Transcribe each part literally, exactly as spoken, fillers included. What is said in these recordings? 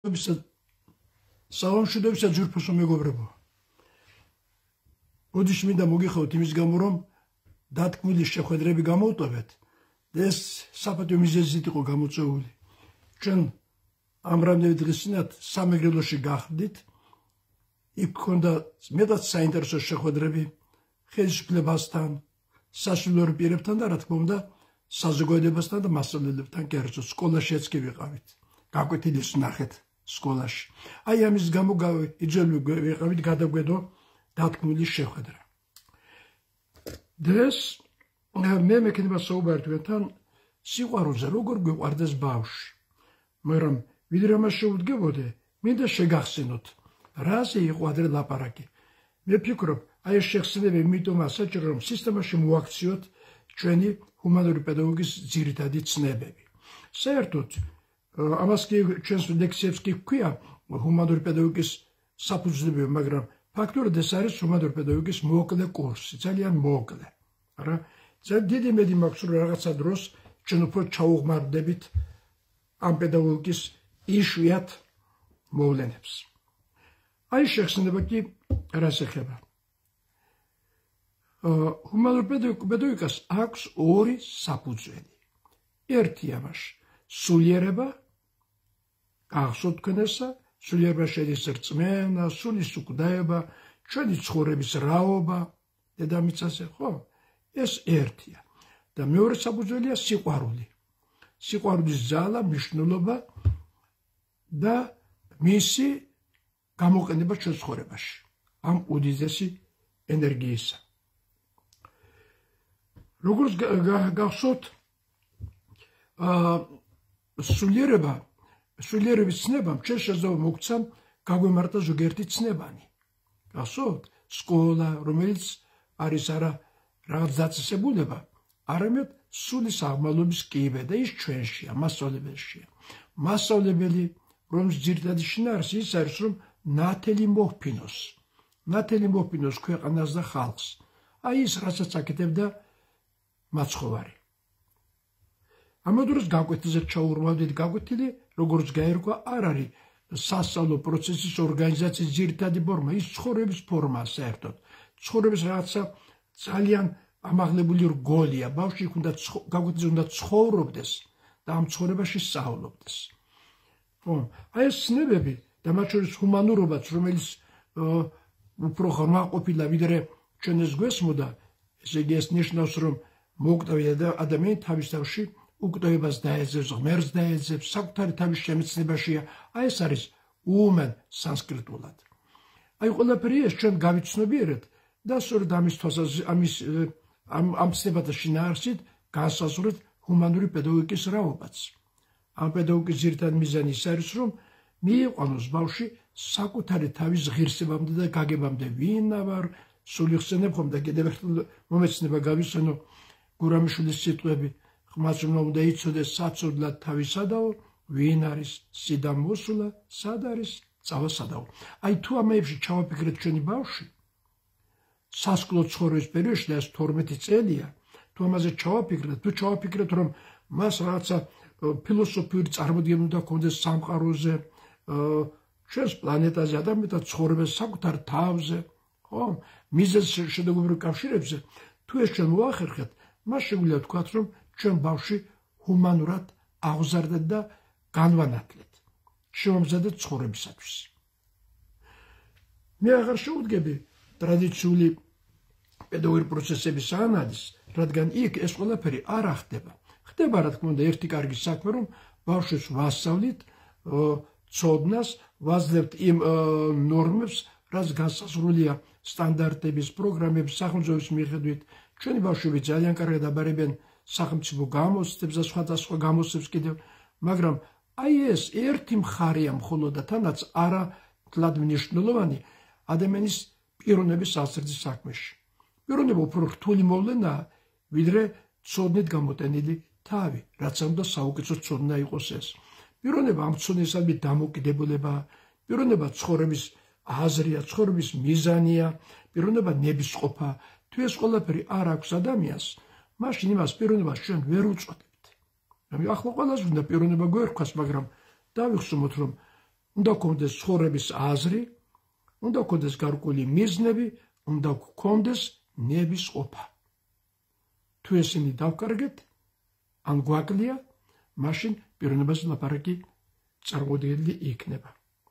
საავადმყოფოებისა ჯგუფოსო მეგობრებო, ოდიშ მინდა მოგიხავთ იმის გამო, რომ დათქმული შეხვედრები გამოვტოვეთ და ეს საპატიო მიზეზით იყო გამოწვეული. ჩვენ ამ რამდენიმე დღის წინათ სამეგრელოში გახდით, იქ ჰქონდა მეტად საინტერესო შეხვედრები ხელისუფლებასთან, საშინაო პირებთან და რა თქმა უნდა საზოგადოებასთან და მასწავლებლებთან კერძო სკოლაშიც კი ვიყავით. გაკვეთილის ნახეთ სკოლაში. აი ამის გამო იძულებული ვიყავით გადავგვედო დათქმული შეხვედრა. დღეს მე მეკითხება საუბარი თქვენთან სიყვარულზე, როგორ გვიყვარდეს ბავშვი. მაგრამ ვიდრე ამას შევუდგებოდე, მინდა შეგახსენოთ, რაზე იყო ადრე ლაპარაკი. მე ვფიქრობ, აი ეს შეხსენები იმიტომაა საჭირო, რომ სისტემაში მოაქციოთ ჩვენი ჰუმანური პედაგოგიკის ძირითადი ცნებები. საერთოდ ამას კი ჩვენს ლექციებს კი გვქვია ჰუმანური პედაგოგიკის საფუძვლები, მაგრამ ფაქტობრივად ეს არის ჰუმანური პედაგოგიკის მოკლე კურსი, ძალიან მოკლე. არა, ძალიან დიდი იმედი მაქვს, რომ რაღაცა დროს ჩვენ უფრო ჩაუღმარდებით ამ პედაგოგიკის იშვიათ მოვლენებს. აი შეხსენება კი რას ეხება. ჰუმანურ პედაგოგიკას აქვს ორი საფუძველი. ერთი ამაში სულიერება, გახსოვთ თქვენ ესა, სულიერება შედის რწმენა, სულის უკვდაება, ჩვენი ცხოვრების რაობა, დედამიწაზე, ხო? ეს ერთია. და მეორე საფუძველია სიყვარული. სიყვარულის ძალა, მნიშვნელობა და მისი გამოყენება ჩვენ ცხოვრებაში. ამ უდიდესი ენერგიისა. როგორც გახსოვთ, სულიერება, სულიერების ცნებამ ჩვენ შეძლო მოგცან გაგვემართა ზოგიერთი ცნებანი. გახსოვთ, სკოლა, რომელიც არის არა რაღაც დაწესებულება, არამედ სულის აღმავლობის კიბე და ის ჩვენშია, მასწავლებელშია. მასწავლებელი, რომლის ძირითადი შინაარსი ის არის, რომ ნათელი მოჰფინოს. ნათელი მოჰფინოს ქვეყანას და ხალხს. აი ის, რასაც აკეთებდა მაცხოვარი. ამავდროულად გაკვეთილზე ჩაურმავდით, გაკვეთილი, როგორც გაერკვა, არ არის სასწავლო პროცესის ორგანიზაციის ძირითადი ფორმა, ის ცხოვრების ფორმაა საერთოდ. ცხოვრების რაღაცა ძალიან ამაღლებული რგოლია, ბავშვი უნდა გაკვეთილზე უნდა ცხოვრობდეს და ამ ცხოვრებაში სწავლობდეს. აი ეს ცნებები და მათ შორის ჰუმანურობაც, რომელიც უფრო ღრმა ყოფილა, ვიდრე ჩვენ ეს გვესმოდა, ესე იგი ეს ნიშნავს, რომ მოუკვდავია და ადამიანი თავის თავში უკვდავებას დაეძებს, ღმერთს დაეძებს, საკუთარი თავის შემეცნებაშია. აი ეს არის უმენ სანსკრიტულად. აი ყველაფერი ეს ჩვენ გავიცნობიერეთ და სწორედ ამის ამის ამ ცნებათა შინაარსით განსაზღვრეთ ჰუმანური პედაგოგიკის რაობაც. ამ პედაგოგიკის ძირითადი მიზანი ის არის, რომ მიიყვანოს ბავშვი საკუთარი თავის ღირსებამდე და გაგებამდე. ვინა ვარ, სული ხსენებ ხომ და კიდევ ერთხელ მომეცნება გავიხსენო გურამიშვილის სიტყვები. ხმაც უნდა იცოდეს საცოდლად თავისადაო, ვინ არის სიდა მოსულა, სად არის წავასადაო. აი თუ ამებში ჩავაფიქრეთ ჩვენი ბავშვი, სასკოლო ცხოვრების პერიოდში და ეს თორმეტი წელია, თუ ამაზე ჩავაფიქრეთ, თუ ჩავაფიქრეთ, რომ მას რაღაცა ფილოსოფიური წარმოდგენა უნდა ჰქონდეს სამყაროზე, ჩვენს პლანეტაზე, ადამიანთა ცხოვრების საკუთარ თავზე, ხო? მიზეზ შედეგობრივ კავშირებზე, თუ ეს ჩვენ მოახერხეთ, მას შეგვიძლია ვთქვათ, რომ ჩვენ ბავშვი ჰუმანურად აღზარდეთ და განვანათლეთ, შევამზადეთ ცხოვრებისათვის. მე აღარ შევუდგები ტრადიციული პედაგოგიური პროცესების ანალიზს, რადგან იქ ეს ყველაფერი არ ახდება. ხდება, რა თქმა უნდა, ერთი კარგი საქმე, რომ ბავშვებს ვასწავლით ცოდნას, ვაძლევთ იმ ნორმებს, რაც განსაზღვრულია სტანდარტების, პროგრამების, სახელმწიფოს მიხედვით. ჩვენი ბავშვები ძალიან კარგად აბარებენ სახელმწიფო გამოცდებს და სხვადასხვა გამოცდებს კიდევ, მაგრამ აი ეს ერთი მხარეა მხოლოდ და თანაც არა თლად მნიშვნელოვანი ადამიანის პიროვნების აღზრდის საქმეში. პიროვნება უფრო რთული მოვლენაა, ვიდრე ცოდნით გამოტენილი თავი, რაც უნდა საუკეთესო ცოდნა იყოს ეს. პიროვნება ამ ცოდნისადმი დამოკიდებულებაა, პიროვნება ცხოვრების აზრია, ცხოვრების მიზანია, პიროვნება ნებისყოფა. თუ ეს ყველაფერი არ აქვს ადამიანს, მაშინ იმას პიროვნებას ჩვენ ვერ უწოდებთ. ახლა ყველას უნდა პიროვნება გვერქვას, მაგრამ დავიხსოვოთ, რომ უნდა გქონდეს ცხოვრების აზრი, უნდა გქონდეს გარკვეული მიზნები, უნდა გქონდეს ნების ყოფა. თუ ესენი დავკარგეთ, ან გვაკლია, მაშინ პიროვნებაზე ლაპარაკი წარმოუდგენელი იქნება.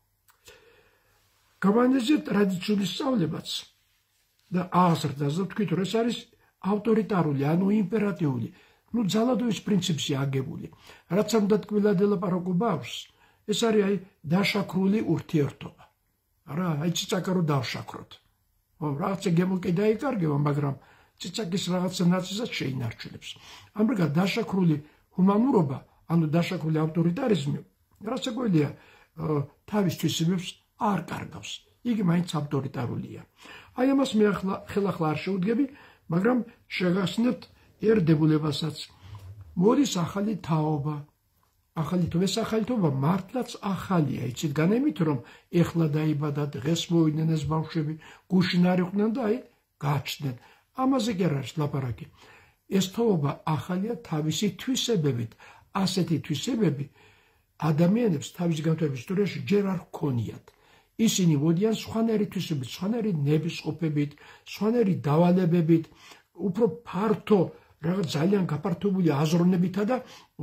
გავანეძებ ტრადიციული სწავლებაც და აღზრდას და ვთქვით, რომ ეს არის ავტორიტარული, ანუ იმპერატიული, ნუ ძალადობის პრინციპში აგებული. რაც ამ დათქმილად ელაპარაკო ბავშვს, ეს არის აი დაშაქრული ურთიერთობა. არა, აი ციცაკა რო დავშაქროთ. რაღაცა გემო კი დაიკარგება, მაგრამ ციცაკის რაღაცა ნაწილსაც შეინარჩუნებს. ამრიგად დაშაქრული ჰუმანურობა, ანუ დაშაქრული ავტორიტარიზმი, რაც შეგვიძლია თავის თვისებებს არ კარგავს. იგი მაინც ავტორიტარულია. აი ამას მე ახლა ხელახლა არ შევდგები, მაგრამ შეგახსნებთ ერთ დებულებასაც. მოდის ახალი თაობა. ახალი თუ ეს ახალი თაობა მართლაც ახალია, იცით, განემით რომ ეხლა დაიბადა, დღეს მოვიდნენ ეს ბავშვები, გუშინ არ იყვნენ და აი გაჩნდნენ. ამაზე კი არ არის ლაპარაკი. ეს თაობა ახალია თავისი თვისებებით. ასეთი თვისებები ადამიანებს თავის განვითარების ისტორიაში ჯერ არ ჰქონიათ. ისინი მოდიან სხვანაირი თვისებით, სხვანაირი ნებისყოფებით, სხვანაირი დავალებებით, უფრო ფართო, რაღაც ძალიან გაფართოებული აზროვნებითა და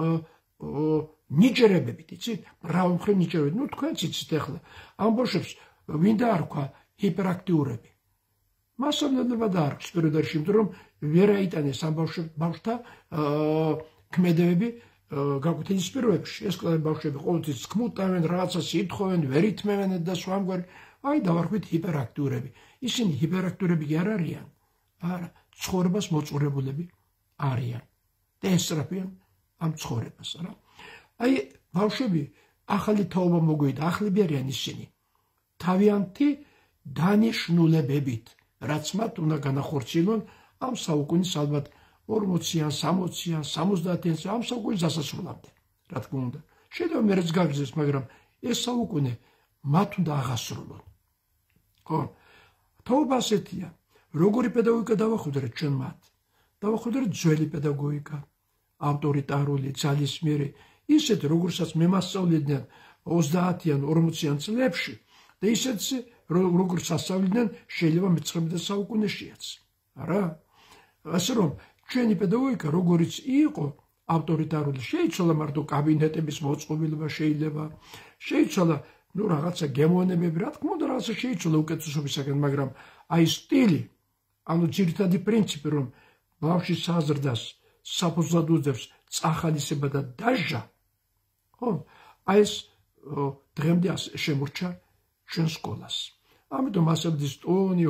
ნიჭერებებით, იცით? მრავალმხრივ ნიჭერებით. ნუ თქვენც იცით ახლა, ამ ბავშვებს ვინ დაარქვა ჰიპერაქტიურები. მასწავლებელმა დაარქვეს პირდაპირ, იმიტომ რომ ვერ აიტანეს ამ ბავშვთა ქმედებები გაკვეთილის პირობებში. ეს ბავშვები ყოველთვის ქმუტავენ, რაღაცას ითხოვენ, ვერ ითმევენ და სხვა ამგვარი. აი დავარქვით ჰიპერაქტიურები. ისინი ჰიპერაქტიურები კი არ არიან. არა, ცხოვრებას მოწყურებულები არიან. და ესწრაფიან ამ ცხოვრებას, არა? აი ბავშვები ახალი თაობა მოგვიდა, ახლები არიან ისინი. თავიანთი დანიშნულებებით, რაც მათ უნდა განახორციელონ ამ საუკუნის ალბათ ორმოციან, სამოციან, სამოცდაათიან, ამ საუკუნის დასასრულამდე, რა თქმა უნდა. შეიძლება მერეც გაგრძელდეს, მაგრამ ეს საუკუნე მათ უნდა აღასრულონ. ხო? თაობა ასეთია. როგორი პედაგოგიკა დავახვედრეთ ჩვენ მათ? დავახვედრეთ ძველი პედაგოგიკა, ავტორიტარული, ძალისმიერი, ისეთ როგორცაც მემასწავლებლიდან ოცდაათიან, ორმოციან წლებში და ისეთ როგორც ასწავლდნენ შეიძლება მეცხრამეტე საუკუნეშიაც. არა? ასე რომ ჩვენი პედაგოგიკა როგორიც იყო ავტორიტარული, შეიცვალა მარტო კაბინეტების მოწყობილობა შეიძლება, შეიცვალა ნუ რაღაცა გემოვნებები, რა თქმა უნდა რაღაცა შეიცვალა უკეთესობისაგან, მაგრამ აი სტილი, ანუ ძირითადი პრინციპი, რომ ბავშვის აზრდას საფუძვლად უძებს წახალისება და დაჟა, ხო? აი ეს დღემდე შემორჩა ჩვენ სკოლას. ამიტომ მასწავლებლის ტონი,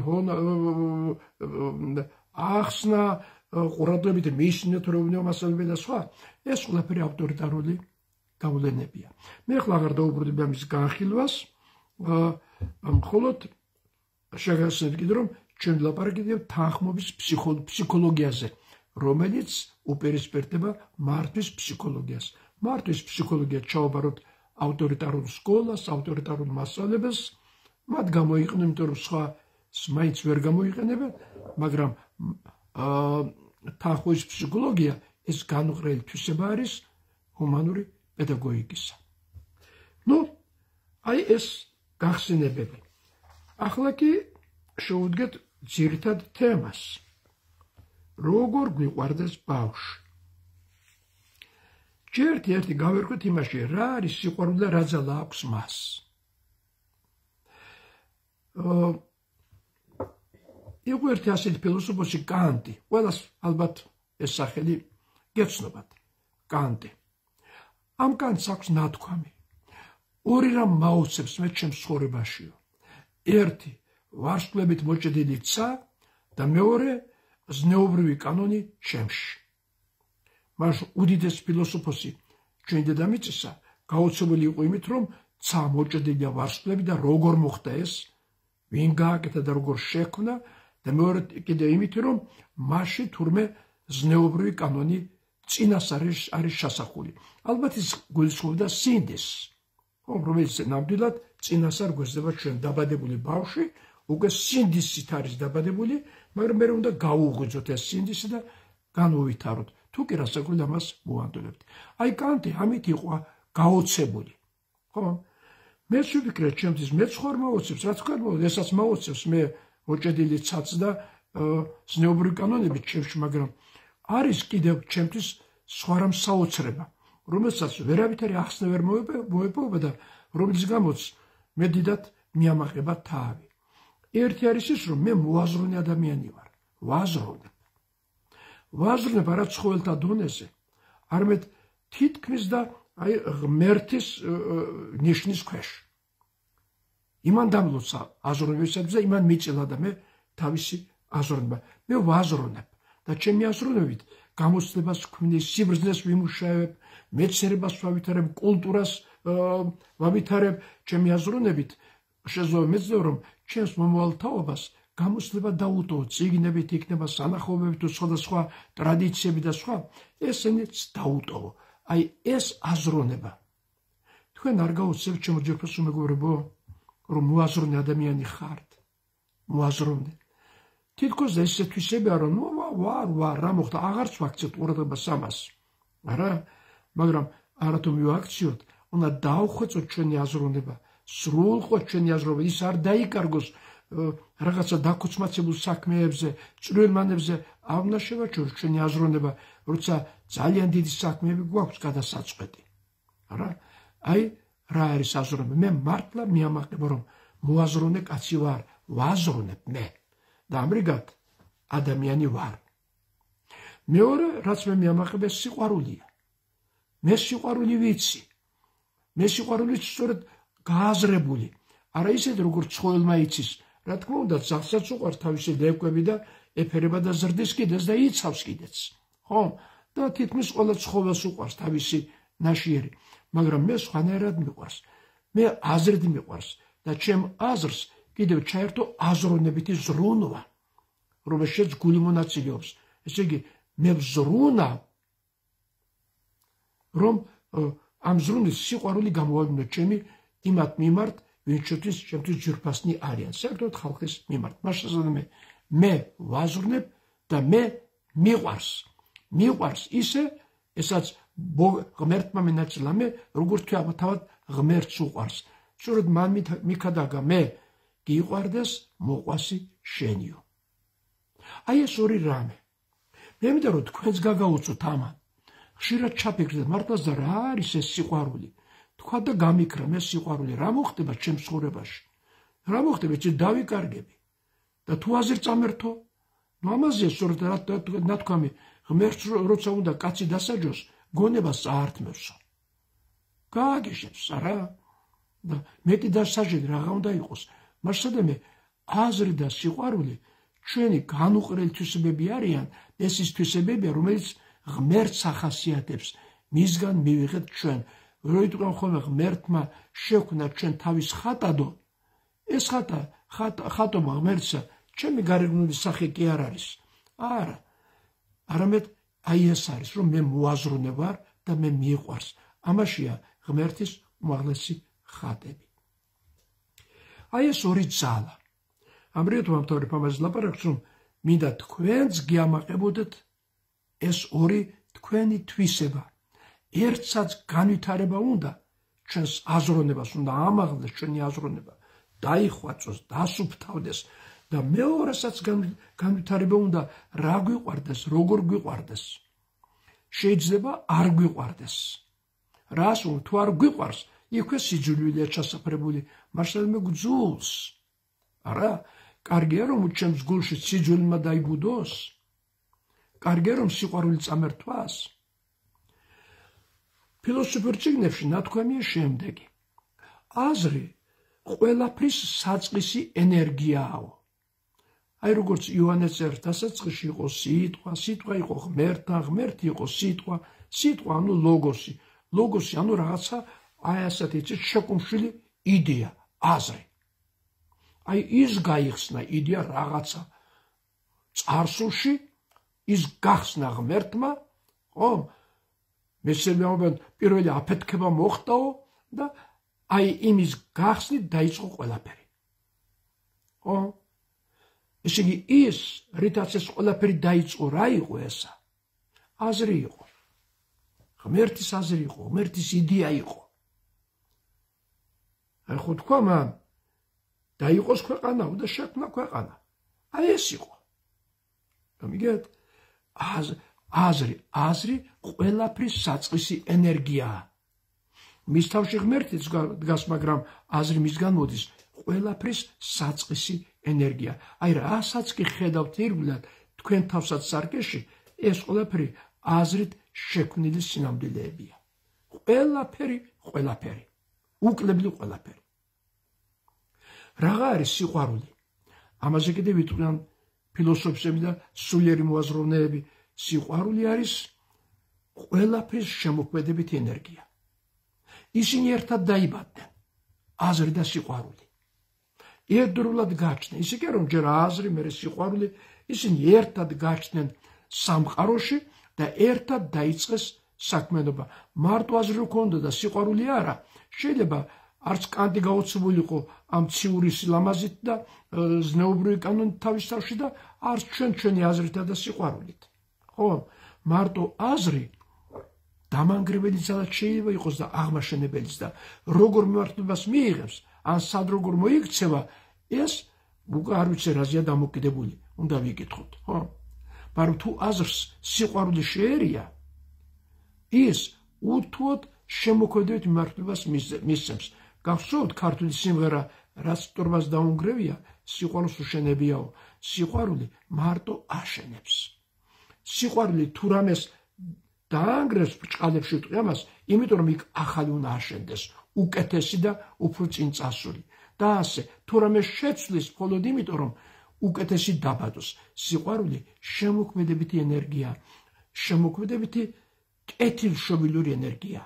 ახსნა, ყურადღებით მისნეთ რომ მასწავლებელი და სხვა, ეს ყველაფერი ავტორიტარული გავლენებია. მე ახლა აღარ დაუბრუნდები ამის განხილვას, მხოლოდ შეგახსენებთ კიდე რომ ჩვენ ვლაპარაკობთ თანხმობის ფსიქოლოგიაზე, რომელიც უპირისპირდება მართვის ფსიქოლოგიას. მართვის ფსიქოლოგია ჩაობაროთ ავტორიტარულ სკოლას, ავტორიტარულ მასწავლებელს, მათ გამოიყენენ, იმიტომ რომ სხვა მაინც ვერ გამოიყენებენ, მაგრამ თანხმობის ფსიქოლოგია ეს განუყრელი თვისება არის ჰუმანური პედაგოგიკისა. ნუ, აი ეს გახსენებები. ახლა კი შევუდგეთ ძირითად თემას. როგორ გვიყვარდეს ბავშვი? ჯერ ერთი გავერკვეთ იმაში, რა არის სიყვარული და რა ძალა აქვს მას. იყო ერთი ასეთი ფილოსოფოსი კანტი, ყველას ალბათ ეს სახელი გეცნობათ, კანტი. ამ კანტს აქვს ნათქვამი. ორი რამ მაუცებს მე ჩემს ცხოვრებაშიო. ერთი ვარსკვლებით მოჭედილი ცა და მეორე ზნეობრივი კანონი ჩემში. მას უდიდეს ფილოსოფოსი ჩვენი დედამიწისა გაოცებული იყო იმით, რომ ცა მოჭედილია ვარსკვლები და როგორ მოხდა ეს, ვინ გააკეთა და როგორ შექმნა და მეორე კიდე იმით, რომ მასში თურმე ზნეობრივი კანონი წინასწარ არის შესახული. ალბათ ის გულისხმობდა სინდისს, რომელიც ნამდვილად წინასწარ გვესდება ჩვენ დაბადებული ბავშვი, უკვე სინდისით არის დაბადებული, მაგრამ მე უნდა გავუღვიძოთ ეს სინდისი და განუვითაროთ. თუ კი რასაკვირველია ამას მოვანდოლებთ. აი კანტი ამით იყო გაოცებული. ხო? მეც ვიფიქრე ჩემთვის მეც ხარ მოვოცებს, რაც ვქარ მოვოცებს, ესაც მოვოცებს მე ოჭედილი ცაც და ზნეობრივი კანონებით ჩემში, მაგრამ არის კიდევ ჩემთვის სხვა რამ საოცრება, რომელსაც ვერავითარი ახსნა ვერ მოეპოვება და რომლის გამოც მე დიდად მიამაყება თავი. ერთი არის ის, რომ მე მოაზროვნე ადამიანი ვარ, ვაზროვნებ. ვაზროვნებ არა ცხოველთა დონეზე, არამედ თითქმის და აი ღმერთის ნიშნის ქვეშ. იმან დამლოცა აზროვნებისათვის და იმან მიწილა და მე თავისი აზროვნება. მე ვაზროვნებ და ჩემი აზროვნებით გამოცდილებას ვქმნის, სიბრძნეს ვიმუშავებ, მეცნიერებას ვავითარებ, კულტურას ვავითარებ, ჩემი აზროვნებით შეძლო მეცნიერ რომ ჩემს მომავალ თაობას გამოცდილება დაუტოვო, წიგნებით იქნება, სანახაობებით თუ სხვადასხვა ტრადიციები და სხვა, ესენიც დაუტოვო. აი ეს აზროვნება. თქვენ არ გაუცემთ ჩემო ჯერფასო მეგობრებო, რომ მოაზროვნე ადამიანი ხართ. მოაზროვნე. თითქოს ესე თვისებია, რომ ნუ ვარ, ვარ, რა მოხდა, აღარც ვაქციოთ ყურადღებას ამას. არა, მაგრამ არათუ მივაქციოთ, უნდა დავხვეწოთ ჩვენი აზროვნება, სრულყოთ ჩვენი აზროვნება, ის არ დაიკარგოს რაღაცა დაქუცმაცებულ საქმეებზე, ჭრილმანებზე, არ უნდა შევაჩეროთ ჩვენი აზროვნება, როცა ძალიან დიდი საქმეები გვაქვს გადასაწყვეტი. არა, აი რა არის აზროვნება? მე მართლა მიამაყება, რომ მოაზროვნე კაცი ვარ, ვაზროვნებ მე. და ამრიგად ადამიანი ვარ. მეორე, რაც მე მიამაყება, სიყვარულია. მე სიყვარული ვიცი. მე სიყვარული სწორედ გააზრებული. არა ისეთ როგორც ცხოველმა იცის, რა თქმა უნდა, ძაღლსაც უყვარს თავისი ლეკვები და ეფერება და ზრდის კიდეც და იცავს კიდეც. ხო? და თითქმის ყველა ცხოველს უყვარს თავისი ნაშიერი, მაგრამ მე სხვანაირად მიყვარს. მე აზრით მიყვარს და ჩემ აზრს კიდევ ჩაერთო აზროვნებითი ზრუნვა, რომელშიც გული მონაწილეობს. ესე იგი, მე ვზრუნავ, რომ ამ ზრუნვის სიყვარული გამოვაგვინო ჩემი იმათ მიმართ, ვინჩოთვის ჩემთვის ჯირფასნი არიან, საერთოდ ხალხის მიმართ. მაშინ მე მე ვაზრუნებ და მე მიყვარს. მიყვარს ისე, ესაც ღმერთმა მენაჭილა მე, როგორც თავად ღმერთს უყვარს. სწორედ მან მიქადაგა მე გიყვარდეს მოყვასი შენიო. აი ეს ორი რამე. მე მინდა რომ თქვენს გაგაუწოთ ამან. ხშირად ჩაფიქრდეთ, მართლაც და რა არის ეს სიყვარული? თქვა და გამიქრა მე სიყვარული, რა მოხდება ჩემს ცხოვრებაში? რა მოხდება, چې დავიკარგები? და თუ აზერ წამერთო? ნუ ამაზე სწორედ ნათქვამი, ღმერთს როცა უნდა კაცი დასაჯოს, გონებას წაართმევსო. გააგიშებს, არა? და მეტი დასაჯები რაღა უნდა იყოს. მასადამე აზრი და სიყვარული ჩვენი განუყრელი თვისებები არიან, ეს ის თვისებებია, რომელიც ღმერთს ახასიათებს, მისგან მივიღეთ ჩვენ. როიტყვენ ხოლმე ღმერთმა შექმნა ჩვენ თავის ხატადო, ეს ხატა, ხატობა ღმერთსა, ჩემი გარეგნული სახე კი არ არის. არა, არამედ აი ეს არის, რომ მე მოაზროვნე ვარ და მე მიყვარს. ამაშია ღმერთის უმაღლესი ხატები. აი ეს ორი ძალა. ამრიგად ვამთავრებ ამაზე ლაპარაკს, რომ მინდა თქვენც გიამაყებოდეთ ეს ორი თქვენი თვისება. ერთსაც განვითარება უნდა, ჩვენს აზროვნებას უნდა ამაღლდეს ჩვენი აზროვნება, დაიხვაწოს, დასუფთავდეს და მეორესაც განვითარება უნდა, რა გვიყვარდეს, როგორ გვიყვარდეს. შეიძლება არ გვიყვარდეს. რას უნდა, თუ არ გვიყვარს, იქვე სიძულვილია ჩასაფრებული, მაშინ მე გძულს. არა, კარგია რომ ჩემს გულში სიძულმა დაიბუდოს. კარგია რომ სიყვარული წამერთვას. ფილოსოფიურ წიგნებში ნათქვამია შემდეგი. აზრი ყველაფრის საწყისი ენერგიაო. აი როგორც იოანეს ერთ დასაწყისში იყო სიტყვა, სიტყვა იყო ღმერთთან, ღმერთი იყო სიტყვა, სიტყვა ანუ ლოგოსი. ლოგოსი ანუ რაღაცა აი ასეთი შეკუმშვილი იდეა, აზრი. აი ის გაიხსნა იდეა რაღაცა წარსულში, ის გახსნა ღმერთმა, ხო? მესამეობენ პირველი აფეთქება მოხდაო და აი იმის გახსნით დაიწყო ყველაფერი. ხო? ესე იგი ის, რითაც ეს ყველაფერი დაიწყო, რა იყო ესა? აზრი იყო. ღმერთის აზრი იყო, ღმერთის იდეა იყო. აი ხო თქვა მან დაიყოს ქვეყანა და შექმნა ქვეყანა. აი ეს იყო. გამიგეთ? აზრი, აზრი ყველაფრის საწყისი ენერგიაა. მის თავში ღმერთიც დგას, მაგრამ აზრი მისგან მოდის ყველაფრის საწყისი ენერგია. აი რასაც კი ხედავთ ირგვლივ თქვენ თავსაც სარკეში, ეს ყველაფერი აზრით შექმნილი სინამდვილეებია. ყველაფერი, ყველაფერი. უკლებლი ყველაფერი. რაღა არის სიყვარული? ამაზე კიდე ვიტყვიან ფილოსოფოსები და სულიერი მოაზროვნეები. სიყვარული არის ყველაფრის შემოქმედებითი ენერგია. ისინი ერთად დაიბადნენ, აზრი და სიყვარული. ერთდროულად გაჩნდნენ, ისე კი რომ ჯერ აზრი, მერე სიყვარული, ისინი ერთად გაჩნდნენ სამყაროში და ერთად დაიწყეს საქმიანობა. მარტო აზრი რო ქონდა და სიყვარული არა, შეიძლება არც კანტი გაოცებულიყო ამ ციური სილამაზით და ზნეობრივი კანონით თავის თავში და არც ჩვენ ჩვენი აზრითა და სიყვარულით. ხო, მარტო აზრი დამანგრეველი ძალად შეიძლება იყოს და აღმაშენებელიც და როგორ მიმართულებას მიიღებს, ან სად როგორ მოიქცევა, ეს უკვე არ ვიცი რაზეა დამოკიდებული, უნდა ვიკითხოთ, ხო? მაგრამ თუ აზრს სიყვარული შეერია, ის უთუოდ შემოქმედებით მიმართულებას მისცემს. გახსოვთ ქართული სიმღერა რაც ტურბას დაუნგრევია, სიყვარულს უშენებიაო, სიყვარული მარტო აშენებს. სიყვარული თუ რამეს დაანგრევს ბრჭყალებში ტყვიამას, იმიტომ რომ იქ ახალი უნდა აშენდეს, უკეთესი და უფრო წინ წასული. და ასე, თუ რამეს შეცვლის მხოლოდ იმიტომ რომ უკეთესი დაბადოს. სიყვარული შემოქმედებითი ენერგია, შემოქმედებითი კეთილშობილური ენერგია.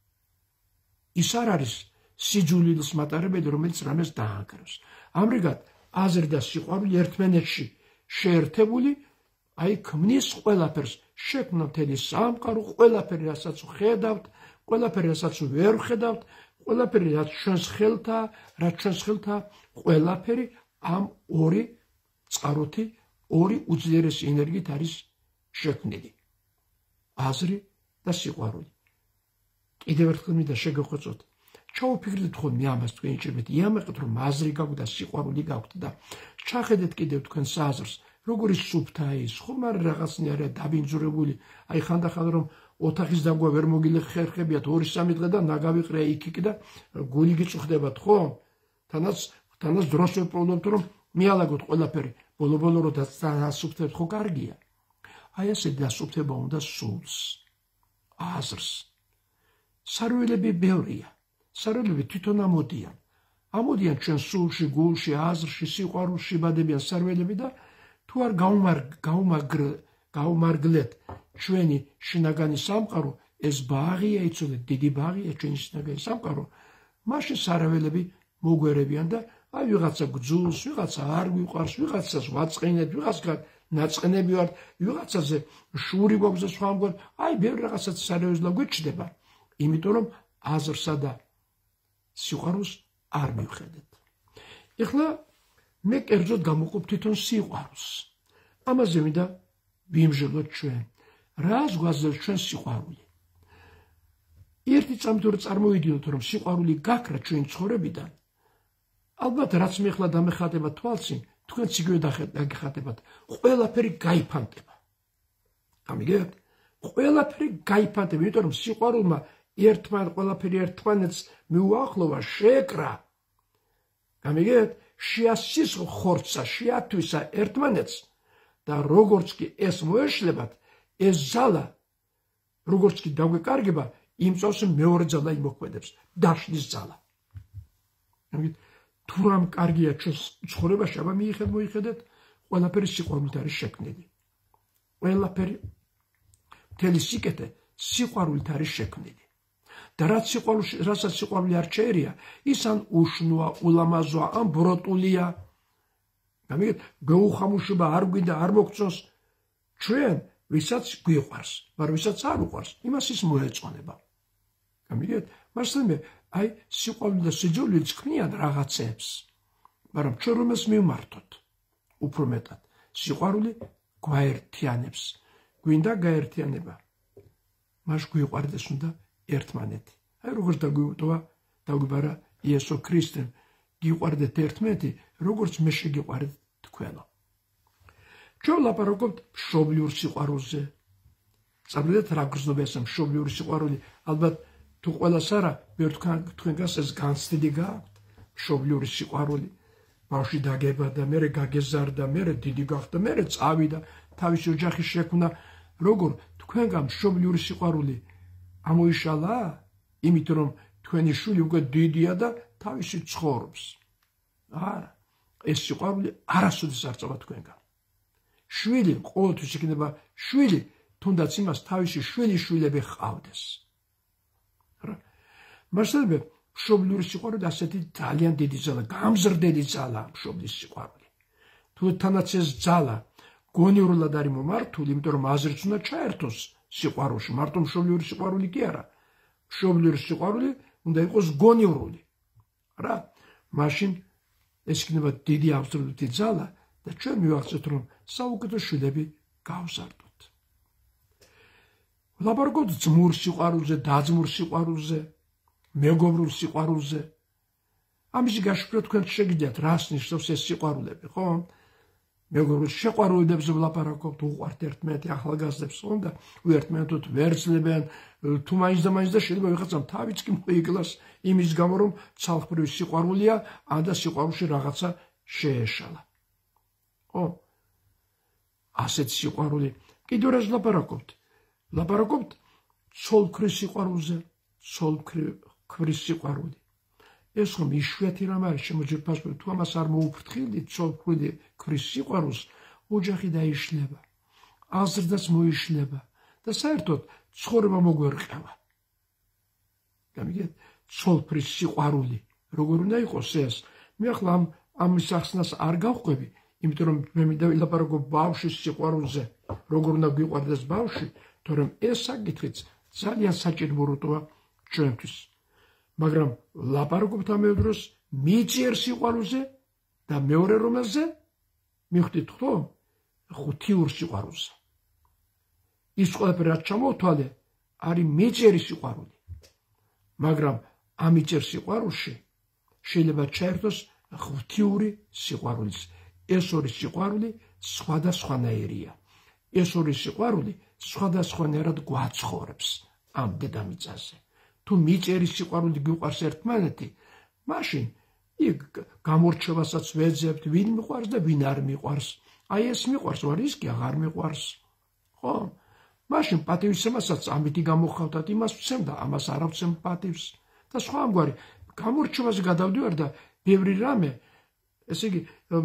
ის არ არის სიძულვილს მატარებელი, რომელიც რამეს დაანგრევს. ამრიგად, აზრი და სიყვარული ერთმანეთში შეერთებული, აი ქმნის ყველაფერს, შექმნა მთელი სამყარო, ყველაფერი რასაც ხედავთ, ყველაფერი რასაც ვერ ხედავთ, ყველაფერი რაც ჩვენს ხელთაა, რაც ჩვენს ხელთაა, ყველაფერი ამ ორი წყაროთი, ორი უძლიერესი ენერგიით არის შექმნილი. აზრი და სიყვარული. კიდევ ერთხელ მინდა შეგეხვეწოთ. ჩაუფიქრდით ხოლმე ამას თქვენ იჭერეთ, იამაყეთ რომ აზრი გაქვთ და სიყვარული გაქვთ და ჩახედეთ კიდევ თქვენს აზრს, როგორი სუფთა ის, ხომ არ რაღაცნაირად დაბინძურებული, აი ხანდახან რომ ოთახის დაგვა ვერ მოგილეხერხებიათ ორი სამი დღე და ნაგავიყრია იქ-იქ და გული გიწუხდებათ, ხო? თანაც თანაც დროს ვეპრობლებთ რომ მიალაგოთ ყველაფერი, ბოლო-ბოლო რო დასუფთებთ, ხო კარგია. აი ასე დასუფთება უნდა სულს, აზრს. სარველები ბევრია. სარველები თვითონ ამოდიან. ამოდიან ჩვენ სულში, გულში, აზრში, სიყვარულში ბადებიან სარველები და თუ არ გაუმარგლეთ ჩვენი შინაგანი სამყარო, ეს ბაღია, იცოდეთ, დიდი ბაღია ჩვენი შინაგანი სამყარო, მაშინ სარველები მოგვერებიან და აი ვიღაცა გძულს, ვიღაცა არ მიყვარს, ვიღაცას ვაწყენებთ, ვიღაცგან ნაწყენები ვართ, ვიღაცაზე შური გვაქვს და სხვა ამგვარ, აი ბევრი რაღაცაც სარეველს გვეჩნდება, იმიტომ რომ აზრსა და სიყვარულს არ მივხედეთ. ეხლა მე კერძოდ გამოვყოფ თვითონ სიყვარულს. ამაზე მინდა ვიმჟელოთ ჩვენ. რას გვაძლევს ჩვენ სიყვარული? ერთი წამით რომ წარმოვიდიოთ, რომ სიყვარული გაქრა ჩვენი ცხოვრებიდან, ალბათ რაც მე ახლა დამეხატება თვალწინ, თქვენც იგივე დაგეხატებათ, ყველაფერი გაიფანტება. გამიგეთ? ყველაფერი გაიფანტება, იმიტომ რომ სიყვარულმა ერთმანეთს ყველაფერი ერთმანეთს მიუახლოვა, შეეკრა. გამიგეთ? შეასისხლ ხორცსა, შეათვისა ერთმანეთს და როგორც კი ეს მოეშლებათ, ეს ძალა, როგორც კი დაგვეკარგება, იმ წელს მეორე ძალა იმოქმედებს, დაშლის ძალა. თუ რამ კარგია ჩვენს ცხოვრებაში, აბა მიიხედ მოიხედეთ, ყველაფერი სიყვარულით არის შექმნილი. ყველაფერი მთელი სიკეთე სიყვარულით არის შექმნილი. და რაც სიყვარულში, რასაც სიყვარული არ შეერია, ის ან უშნოა, ულამაზოა, ან ბროტულია. გამიგეთ, გაუხამუშება არ გვინდა, არ მოგწონს. ჩვენ ვისაც გვიყვარს, მაგრამ ვისაც არ უყვარს, იმას ის მოეწონება. გამიგეთ? მასწავლე, აი სიყვარული და სიძულვილიც ქმნიან რაღაცებს, მაგრამ ჩვენ რომელს მივმართოთ? უფრო მეტად, სიყვარული გვაერთიანებს. გვინდა გაერთიანება. მას გვიყვარდეს უნდა ერთმანეთი. აი როგორც დაგვიტოვა, დაგვიბარა იესო ქრისტემ გიყვარდეთ ერთმანეთი, როგორც მე შეგიყვარეთ თქვენო. ჩვენ ვლაპარაკობთ მშობლიურ სიყვარულზე. წამოდეთ რა გრძნობა ეს მშობლიური სიყვარული, ალბათ თუ ყველას არა, მე თქვენ თქვენგანს ეს განცდილი გააქვთ, მშობლიური სიყვარული. ბავშვი დაგებადა, მერე გაგეზარდა, მერე დიდი გახდა, მერე წავიდა, თავისი ოჯახი შექმნა. როგორ თქვენგან მშობლიური სიყვარული ამოიშალა? იმით რომ თქვენი შვილი უკვე დიდია და თავისი ცხოვრობს. არა, ეს სიყვარული არასოდეს არ წავა თქვენგან. შვილი ყოველთვის იქნება შვილი, თუნდაც იმას თავისი შვილი შვილები ჰყავდეს. მასწავლებლე, მშობლიური სიყვარული ასეთი ძალიან დიდი ძალა, გამზრდელი ძალა მშობლის სიყვარული. თუ თანაც ეს ძალა გონივრულად არის მომართული, იმიტომ რომ აზრიც უნდა ჩაერთოს სიყვარულში, მარტო მშობლიური სიყვარული კი არა. მშობლიური სიყვარული უნდა იყოს გონივრული. რა? მაშინ ეს იქნება დიდი აბსოლუტური ძალა და ჩვენ მივახცევთ რომ საუკეთესო შვილები გავზარდოთ. ვლაპარაკობთ ძმურ სიყვარულზე, დაძმურ სიყვარულზე, მეგობრულ სიყვარულზე. ამის გაშფრა თქვენ შეგიძლიათ რას ნიშნავს ეს სიყვარულები, ხო? მეგობრულ შეყვარულებზე ვლაპარაკობთ, უყვართ ერთმანეთი ახალგაზრდებს, ხო და ერთმანეთოთ ვერცლებიან, თუ მაინც და მაინც და შეიძლება ვიღაცამ თავიც კი მოიგლას იმის გამო რომ ცალკრივი სიყვარულია, ან და სიყვარულში რაღაცა შეეშალა. ხო? ასეთ სიყვარული კიდევ რას ვლაპარაკობთ? ვლაპარაკობთ ცოლ-ქმრის სიყვარულზე, ცოლ-ქმრის სიყვარული. ეს ხომ იშვიათი რამ არის შემოჯერფასებული, თუ ამას არ მოუფრთხილდით ცოლ-ქმრის სიყვარულს, ოჯახი დაიშლება, აზრდაც მოიშლება და საერთოდ ცხოვრება მოგვერყევა. გამიგეთ, ცოლ-ქმრის სიყვარული როგორ უნდა იყოს ეს? მე ახლა ამ ამის ახსნას არ გავყვები, იმიტომ რომ მე მინდა ვილაპარაკო ბავშვის სიყვარულზე, როგორ უნდა გვიყვარდეს ბავშვი, თორემ ეს საკითხიც ძალიან საჭიროა ჩვენთვის. მაგრამ ვლაპარაკობთ ამავე დროს მიწიერ სიყვარულზე და მეორე რომელზე? მიხვდით ხო? ღვთიურ სიყვარულზე. ის ყველაფერი რაც ჩამოვთვალე, არის მიწიერი სიყვარული. მაგრამ ამ მიწიერ სიყვარულში შეიძლება ჩაერთოს ღვთიური სიყვარულიც. ეს ორი სიყვარული სხვადასხვანაირია. ეს ორი სიყვარული სხვადასხვანაირად გვაცხოვრებს ამ დედამიწაზე. თუ მიწიერი სიყვარული გვიყვარს ერთმანეთი, მაშინ იქ გამორჩევასაც ვეძებთ, ვინ მიყვარს და ვინ არ მიყვარს. აი ეს მიყვარს, ვარ ის კი აღარ მიყვარს. ხო? მაშინ პატივისცემასაც ამითი გამოხავდათ, იმას ვცემ და ამას არ ავცემ პატივს. და სხვა ამგვარი გამორჩევაზე გადავდივარ და ბევრი რამე, ესე იგი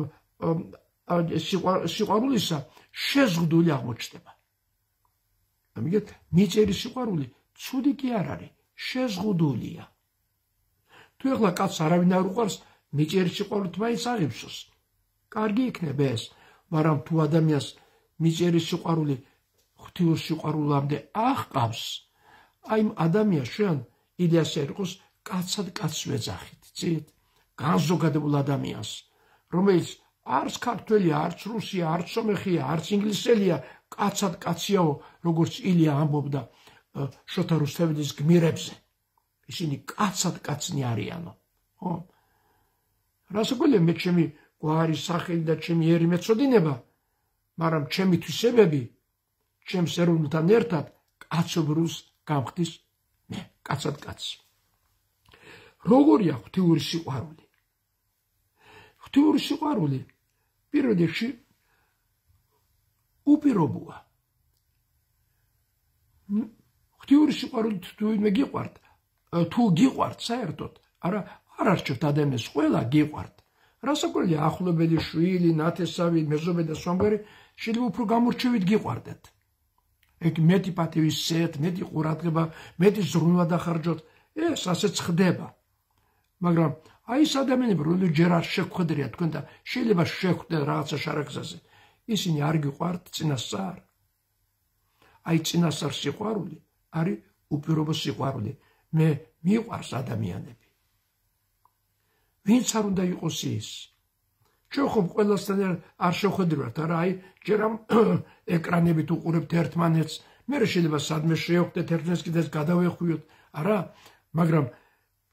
სიყვარულისა შეზღუდული აღმოჩნდება. ამიგეთ, მიწიერი სიყვარული ცუდი კი არ არის, შეზღუდულია. თუ ეხლა კაცს არავინ არ უყვარს, მიწიერი სიყვარულით მაინც აღიფსოს. კარგი იქნება ეს, მაგრამ თუ ადამიანს მიწიერი სიყვარული ღვთიურ სიყვარულამდე აღყავს, აი იმ ადამიანს ჩვენ იდეას ერყოს კაცად კაცს ვეძახით, წით? განზოგადებულ ადამიანს, რომელიც არც ქართველია, არც რუსია, არც სომეხია, არც ინგლისელია, კაცად კაციაო, როგორც ილია ამბობდა შოთა რუსთაველის გმირებზე. ისინი კაცად კაცნი არიანო. ხო? რასაკვირველია, მე ჩემი გვარი, სახელი და ჩემი ერი მეწოდინება, მაგრამ ჩემი თვისებები, ჩემს ეროვნულთან ერთად კაცობრიულს გამხდის მე, კაცად კაცი. როგორია ღვთიური სიყვარული? ღვთიური სიყვარული პირველ რიგში უპირობოა. ღვთიური სიყვარული თუ ვინმე გიყვართ, თუ გიყვართ საერთოდ, არა არ არჩევთ ადამიანს, ყველა გიყვართ. რასაკვირველია, ახლობელი, შვილი, ნათესავი, მეზობელი და სხვამგვარი შეიძლება უფრო გამორჩევით გიყვარდეთ. ეგ მეტი პატივის სცეთ, მეტი ყურადღება, მეტი ზრუნვა დახარჯოთ, ეს ასეც ხდება. მაგრამ აი ეს ადამიანები, რომლებიც ჯერ არ შეხვედრია თქვენ და შეიძლება შეხვდეთ რაღაცა შარაგზაზე, ისინი არ გიყვართ წინასწარ. აი წინასწარ სიყვარული არის უპირობო სიყვარული. მე მიყვარს ადამიანები. ვინც არ უნდა იყოს ის. ჩვენ ხომ ყველასთან არ შეხვედრივართ, არა, აი ჯერ ამ ეკრანებით უყურებთ ერთმანეთს, მე შეიძლება სადმე შევხვდეთ ერთმანეთს კიდეც გადავეხვიოთ, არა, მაგრამ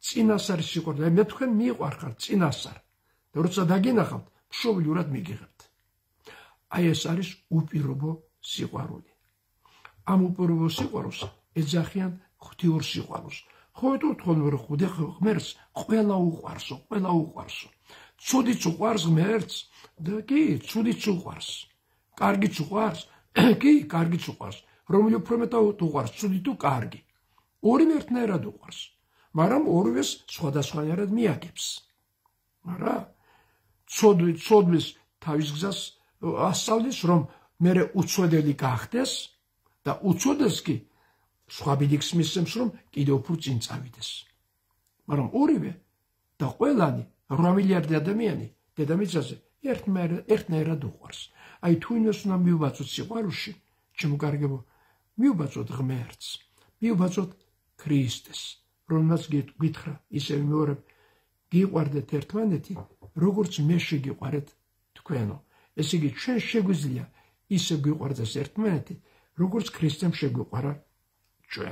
წინასარის სიყვარული. მე თქვენ მიიყვარხართ წინასარ. და როცა დაგინახავთ, მშობლიურად მიგიღებთ. აი ეს არის უპირობო სიყვარული. ამ უპირობო სიყვარულს ეძახიან ღვთიურ სიყვარულს. ხო ვიტყვით ხოლმე რომ ხუდი ღმერთს ყველა უყვარსო, ყველა უყვარსო. ცუდიც უყვარს ღმერთს და კი, ცუდიც უყვარს. კარგიც უყვარს, კი, კარგიც უყვარს. რომელი უფრო მეტად უყვარს, ცუდი თუ კარგი. ორივე ერთნაირად უყვარს, მაგრამ ორივეს სხვადასხვანაირად მიაგებს. მაგრამ ცოდვი ცოდვის თავის გზას ასწავლის, რომ მერე უცოდელი გახდეს და უცოდეს კი სხვა ბიძგს მისცემს, რომ კიდევ უფრო წინ წავიდეს. მაგრამ ორივე და ყველანი რვა მილიარდი ადამიანი დედამიწაზე ერთნაირად უყვარს. აი თუ ინვეს უნდა მიუბაძოთ სიყვარულში, ჩემო კარგებო, მიუბაძოთ ღმერთს, მიუბაძოთ ქრისტეს, რომელმაც გითხრა ისევ მეორებ, გიყვარდეთ ერთმანეთი, როგორც მე შეგიყვარეთ თქვენო. ესე იგი, ჩვენ შეგვიძლია ისე გვიყვარდეს ერთმანეთი, როგორც ქრისტემ შეგვიყვარა ჩვენ.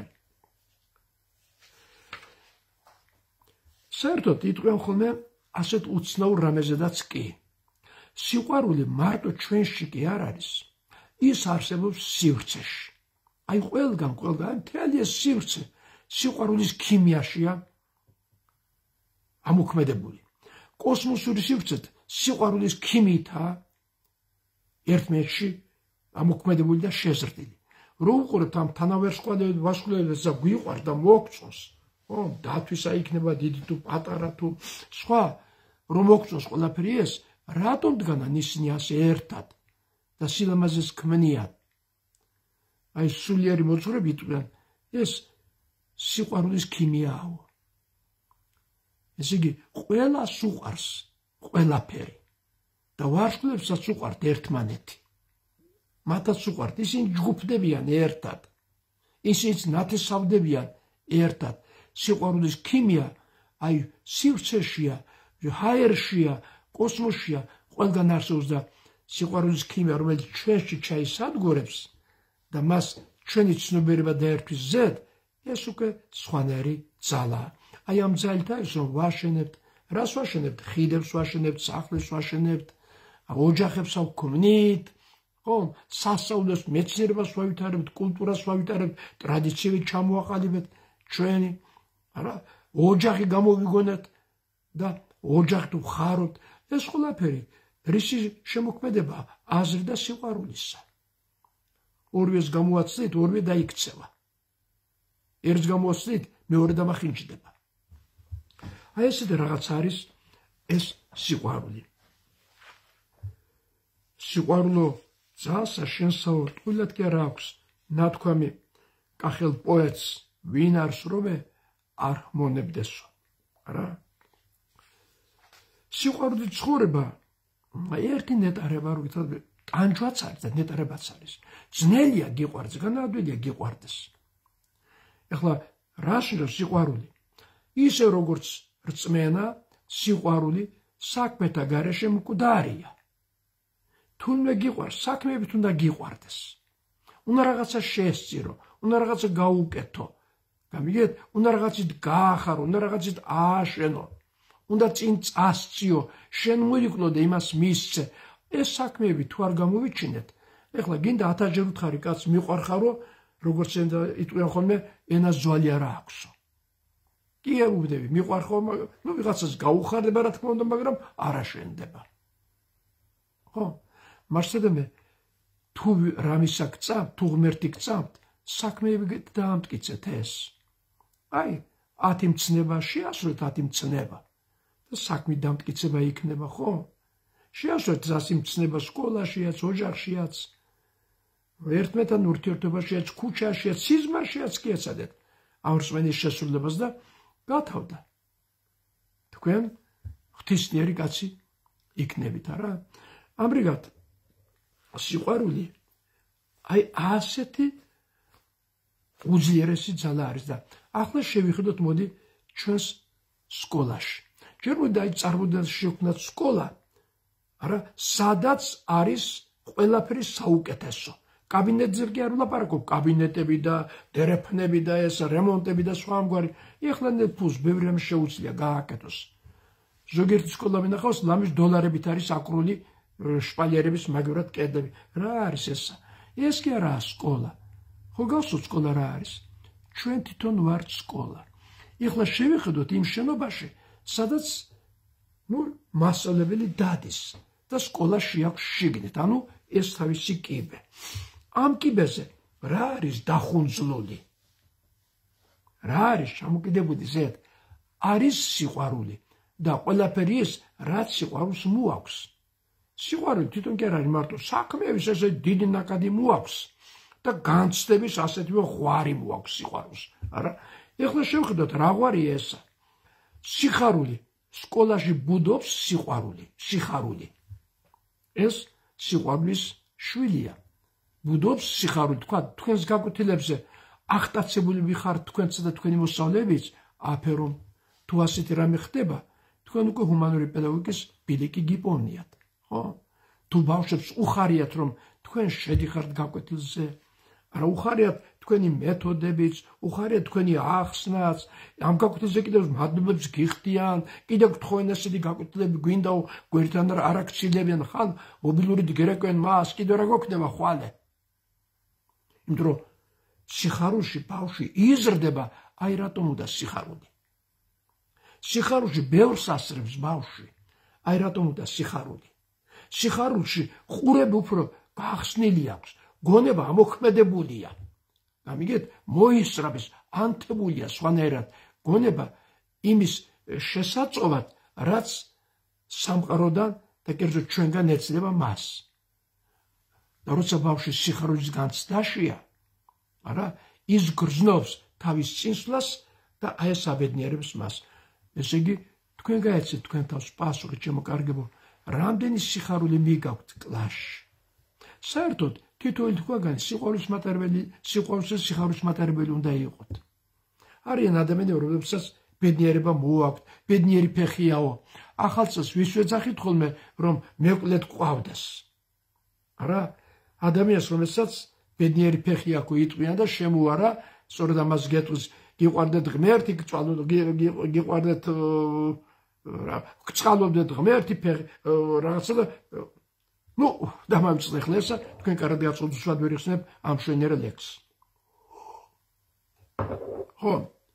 საერთოდ იტყვიან ხოლმე ასეთ უცნაურ რამეზედაც კი. სიყვარული მარტო ჩვენში კი არ არის, ის არსებობს სივრცეში. აი ყველგან, ყველგან, მთელი ეს სივრცე სიყვარულის ქიმიაშია ამოქმედებული. კოსმოსური სივრცე სიყვარულის ქიმიითაა ერთმანეთში ამოქმედებული და შეზრდილი. რო უყურებთ ამ თანავარსკვლავედს და გვიყვარს და მოგწონს, ხო, დათვისა იქნება დიდი თუ პატარა თუ სხვა, რომ მოგწონს ყველაფერი ეს, რატომ დგანან ისინი ასე ერთად და სილამაზეს ქმნიან? აი სულიერი მოძღვრები იტყვიან, ეს სიყვარულის ქიმიაო. ესე იგი, ყველას უყვარს ყველაფერი და ვარსკვლავებსაც უყვართ ერთმანეთი. მათაც უყვართ, ისინი ჯგუფდებიან ერთად, ისინიც ნათესავდებიან ერთად. სიყვარულის ქიმია აი სივრცეშია, ჰაერშია, კოსმოსშია, ყველგან არსებობს და სიყვარულის ქიმია, რომელიც ჩვენში ჩაისადგურებს და მას ჩვენი ცნობიერება დაერთვის ზედ, ეს უკვე სხვანაირი ძალაა. აი ამ ძალით არის რომ ვაშენებთ, რას ვაშენებთ? ხიდებს ვაშენებთ, სახლებს ვაშენებთ, ოჯახებს ვქვნით, ხო, სასწაულს, მეცნიერებას ვავითარებთ, კულტურას ვავითარებთ, ტრადიციები ჩამოაყალიბებთ ჩვენი, არა, ოჯახი გამოვიგონეთ და ოჯახით ვხარობთ. ეს ყველაფერი რისი შემოქმედება? აზრი და სიყვარულისა. ორივეს გამოაცდით, ორივე დაიქცევა. ერთს გამოაცდით, მეორე დამახინჯდება. აი ესეთი რაღაც არის ეს სიყვარული. სიყვარულო ძალსა შენსაო ტყუილად კი არ აქვს ნათქვამი კახელ პოეტს, ვინ არ სროვე არ მონებდესო. არა? სიყვარულით ცხოვრება ერთი ნეტარება რო გითხრათ, ტანჯვაც არის და ნეტარებაც არის. ძნელია გიყვარდეს, განადვილია გიყვარდეს. ეხლა რა შეიძლება სიყვარული? ისე როგორც რწმენა, სიყვარული საქმეთა გარეშე მკვდარია. თუნდაც გიყვარს, საქმეებით უნდა გიყვარდეს. უნდა რაღაცა შეესწირო, უნდა რაღაცა გაუკეთო. გამიგეთ, უნდა რაღაცით გაახარო, უნდა რაღაცით ააშენო. უნდა წინ წასწიო, შენ მოიკლო და იმას მისცე. ეს საქმეები თუ არ გამოვიჩინეთ, ეხლა გინდა ათასჯერ უთხარი კაც მიყვარხარო, როგორც იტყვიან ხოლმე, ენას ძვალი არ აქვსო. კი უბნები, მიყვარხო, ნუ ვიღაცას გაუხარდება რა თქმა უნდა, მაგრამ არ აშენდება. ხო? მარსედამე თუ რამისა გწამთ, თუ ღმერთი გწამთ, საქმეები დაამტკიცეთ ეს. აი, ათი მცნება შეასრულეთ, ათი მცნება. და საქმე დამტკიცება იქნება, ხო? შეასრულეთ ასი მცნება სკოლაშიაც, ოჯახშიაც, ერთმანეთთან ურთიერთობაშიაც, ქუჩაშიაც, სიზმარშიაც კი ეცადეთ ამ რწმენის შესრულებას და გათავდა. თქვენ ღვთისმიერი კაცი იქნებით, არა? ამრიგად სიყვარული აი ასეთი უძლიერესი ძალა არის და ახლა შევიხედოთ მოდი ჩვენს სკოლაში. ჯერ მოდი აი წარმოდეთ შევქმნათ სკოლა, არა, სადაც არის ყველაფერი საუკეთესო. კაბინეტზე კი არ ვლაპარაკობ, კაბინეტები და დერეფნები და ეს რემონტები და სხვა ამგვარი. ეხლა ფულს ბევრი რამ შეუძლია გააკეთოს. ზოგიერთი სკოლა მინახავს, ლამის დოლარებით არის აკრული შპალიერების მაგივრად კედლები. რა არის ესა? ეს კი არაა სკოლა. ხო გახსოვთ სკოლა რა არის? ჩვენ თვითონ ვართ სკოლა. ეხლა შევხედოთ იმ შენობაში, სადაც ნუ მასწავლებელი დადის და სკოლაში აქვს შიგნით, ანუ ეს თავისი კიბე. ამ კიბეზე რა არის დახუნძლული? რა არის ჩამოკიდებული ზედ? არის სიყვარული და ყველაფერი ეს რაც სიყვარულს მოაქვს. სიყვარული თვითონ კი არ არის მარტო საქმეების ესე დიდი ნაკადი მოაქვს და განცდების ასეთივე ღვარი მოაქვს სიყვარულს. არა, ეხლა შევხედოთ რა ღვარია ესა. სიხარული. სკოლაში ბუდობს სიყვარული, სიხარული. ეს სიყვარულის შვილია. ბუდობს სიხარული, თქვა, თქვენს გაკვეთილებზე აღტაცებული ვიხართ თქვენსა და თქვენი მოსწავლეებიც, აფერო, თუ ასეთი რამე ხდება, თქვენ უკვე ჰუმანური პედაგოგიკის ბილიკი გიპოვნიათ, ხო? თუ ბავშვებს უხარიათ, რომ თქვენ შედიხართ გაკვეთილზე, არა უხარიათ თქვენი მეთოდებიც, უხარიათ თქვენი ახსნაც, ამ გაკვეთილზე კიდევ მადლობებს გიხდიან, კიდევ გთხოვენ ესეთი გაკვეთილები გვინდა გვერდთან არ აქცილებიან, ხან მობილური გერეკვენ მას, კიდევ რა გოქნება ხვალე. იმიტომ რომ სიხარულში ბავშვი იზრდება, აი რატომ უნდა სიხარული. სიხარულში ბევრს ასწრებს ბავშვი, აი რატომ უნდა სიხარული. სიხარულში ყურები უფრო გახსნილი აქვს, გონება ამოქმედებულია. გამიგეთ, მოისწრაფის, ანთებულია სხვანაირად გონება იმის შესაწყვეტად, რაც სამყაროდან და კერძოდ ჩვენგან ეცდება მას. და როცა ბავშვი სიხარულის განცდაშია, არა, ის გრძნობს თავის წინსვლას და აი ეს აბედნიერებს მას. ესე იგი, თქვენ გაეცეთ თქვენ თავს პასუხი, ჩემო კარგებო, რამდენი სიხარული მიგაქვთ კლასში. საერთოდ თითოეული თქვენგანი სიყვარულის მატარებელი, სიყვარულის სიხარულის მატარებელი უნდა იყოთ. არიან ადამიანები, რომლებსაც ბედნიერება მოაქვთ, ბედნიერი ფეხიაო. ახალ წელს ვის ვეძახით ხოლმე, რომ მეკვლეთ ყავდეს. არა, ადამიანს, რომელსაც ბედნიერი ფეხი აქვს, იტყვიან და შემოარა, სწორედ ამას გეტყვის, გიყვარდეთ ღმერთი, გიყვარდეთ გწყალობდეთ ღმერთი ფეხი, რაღაცა და ну, დამამწყდა ხლა ესა, თქვენ კარად გაწოდოთ უსვად ვერ იხსნებ ამ შვენიერ ლექსს. ხო.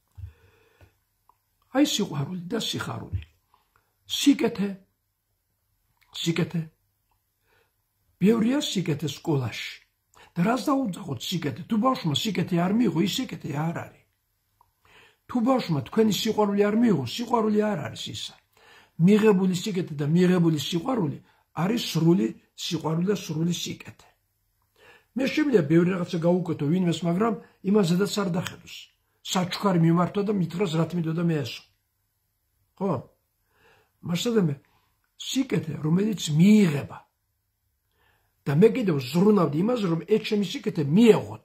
აი სიყვარული და სიხარული. სიკეთე, სიკეთე. ბევრია სიკეთე სკოლაში. და რას დაუძახოთ სიკეთე? თუ ბავშვმა სიკეთე არ მიიღო, ის სიკეთე არ არის. თუ ბავშვმა თქვენი სიყვარული არ მიიღო, სიყვარული არ არის ისა. მიღებული სიკეთე და მიღებული სიყვარული არის სრული სიყვარული და სრული სიკეთე. მე შემიძლია ბევრი რაღაცა გავუკეთო ვინმეს, მაგრამ იმაზედაც არ დახედოს. საჩუქარი მიმართვა და მითხრას რა თმიდოდა მე ესო. ხო? მასადამე სიკეთე, რომელიც მიიღება. და მე კიდევ ზრუნავდი იმაზე, რომ ეს ჩემი სიკეთე მიეღოთ.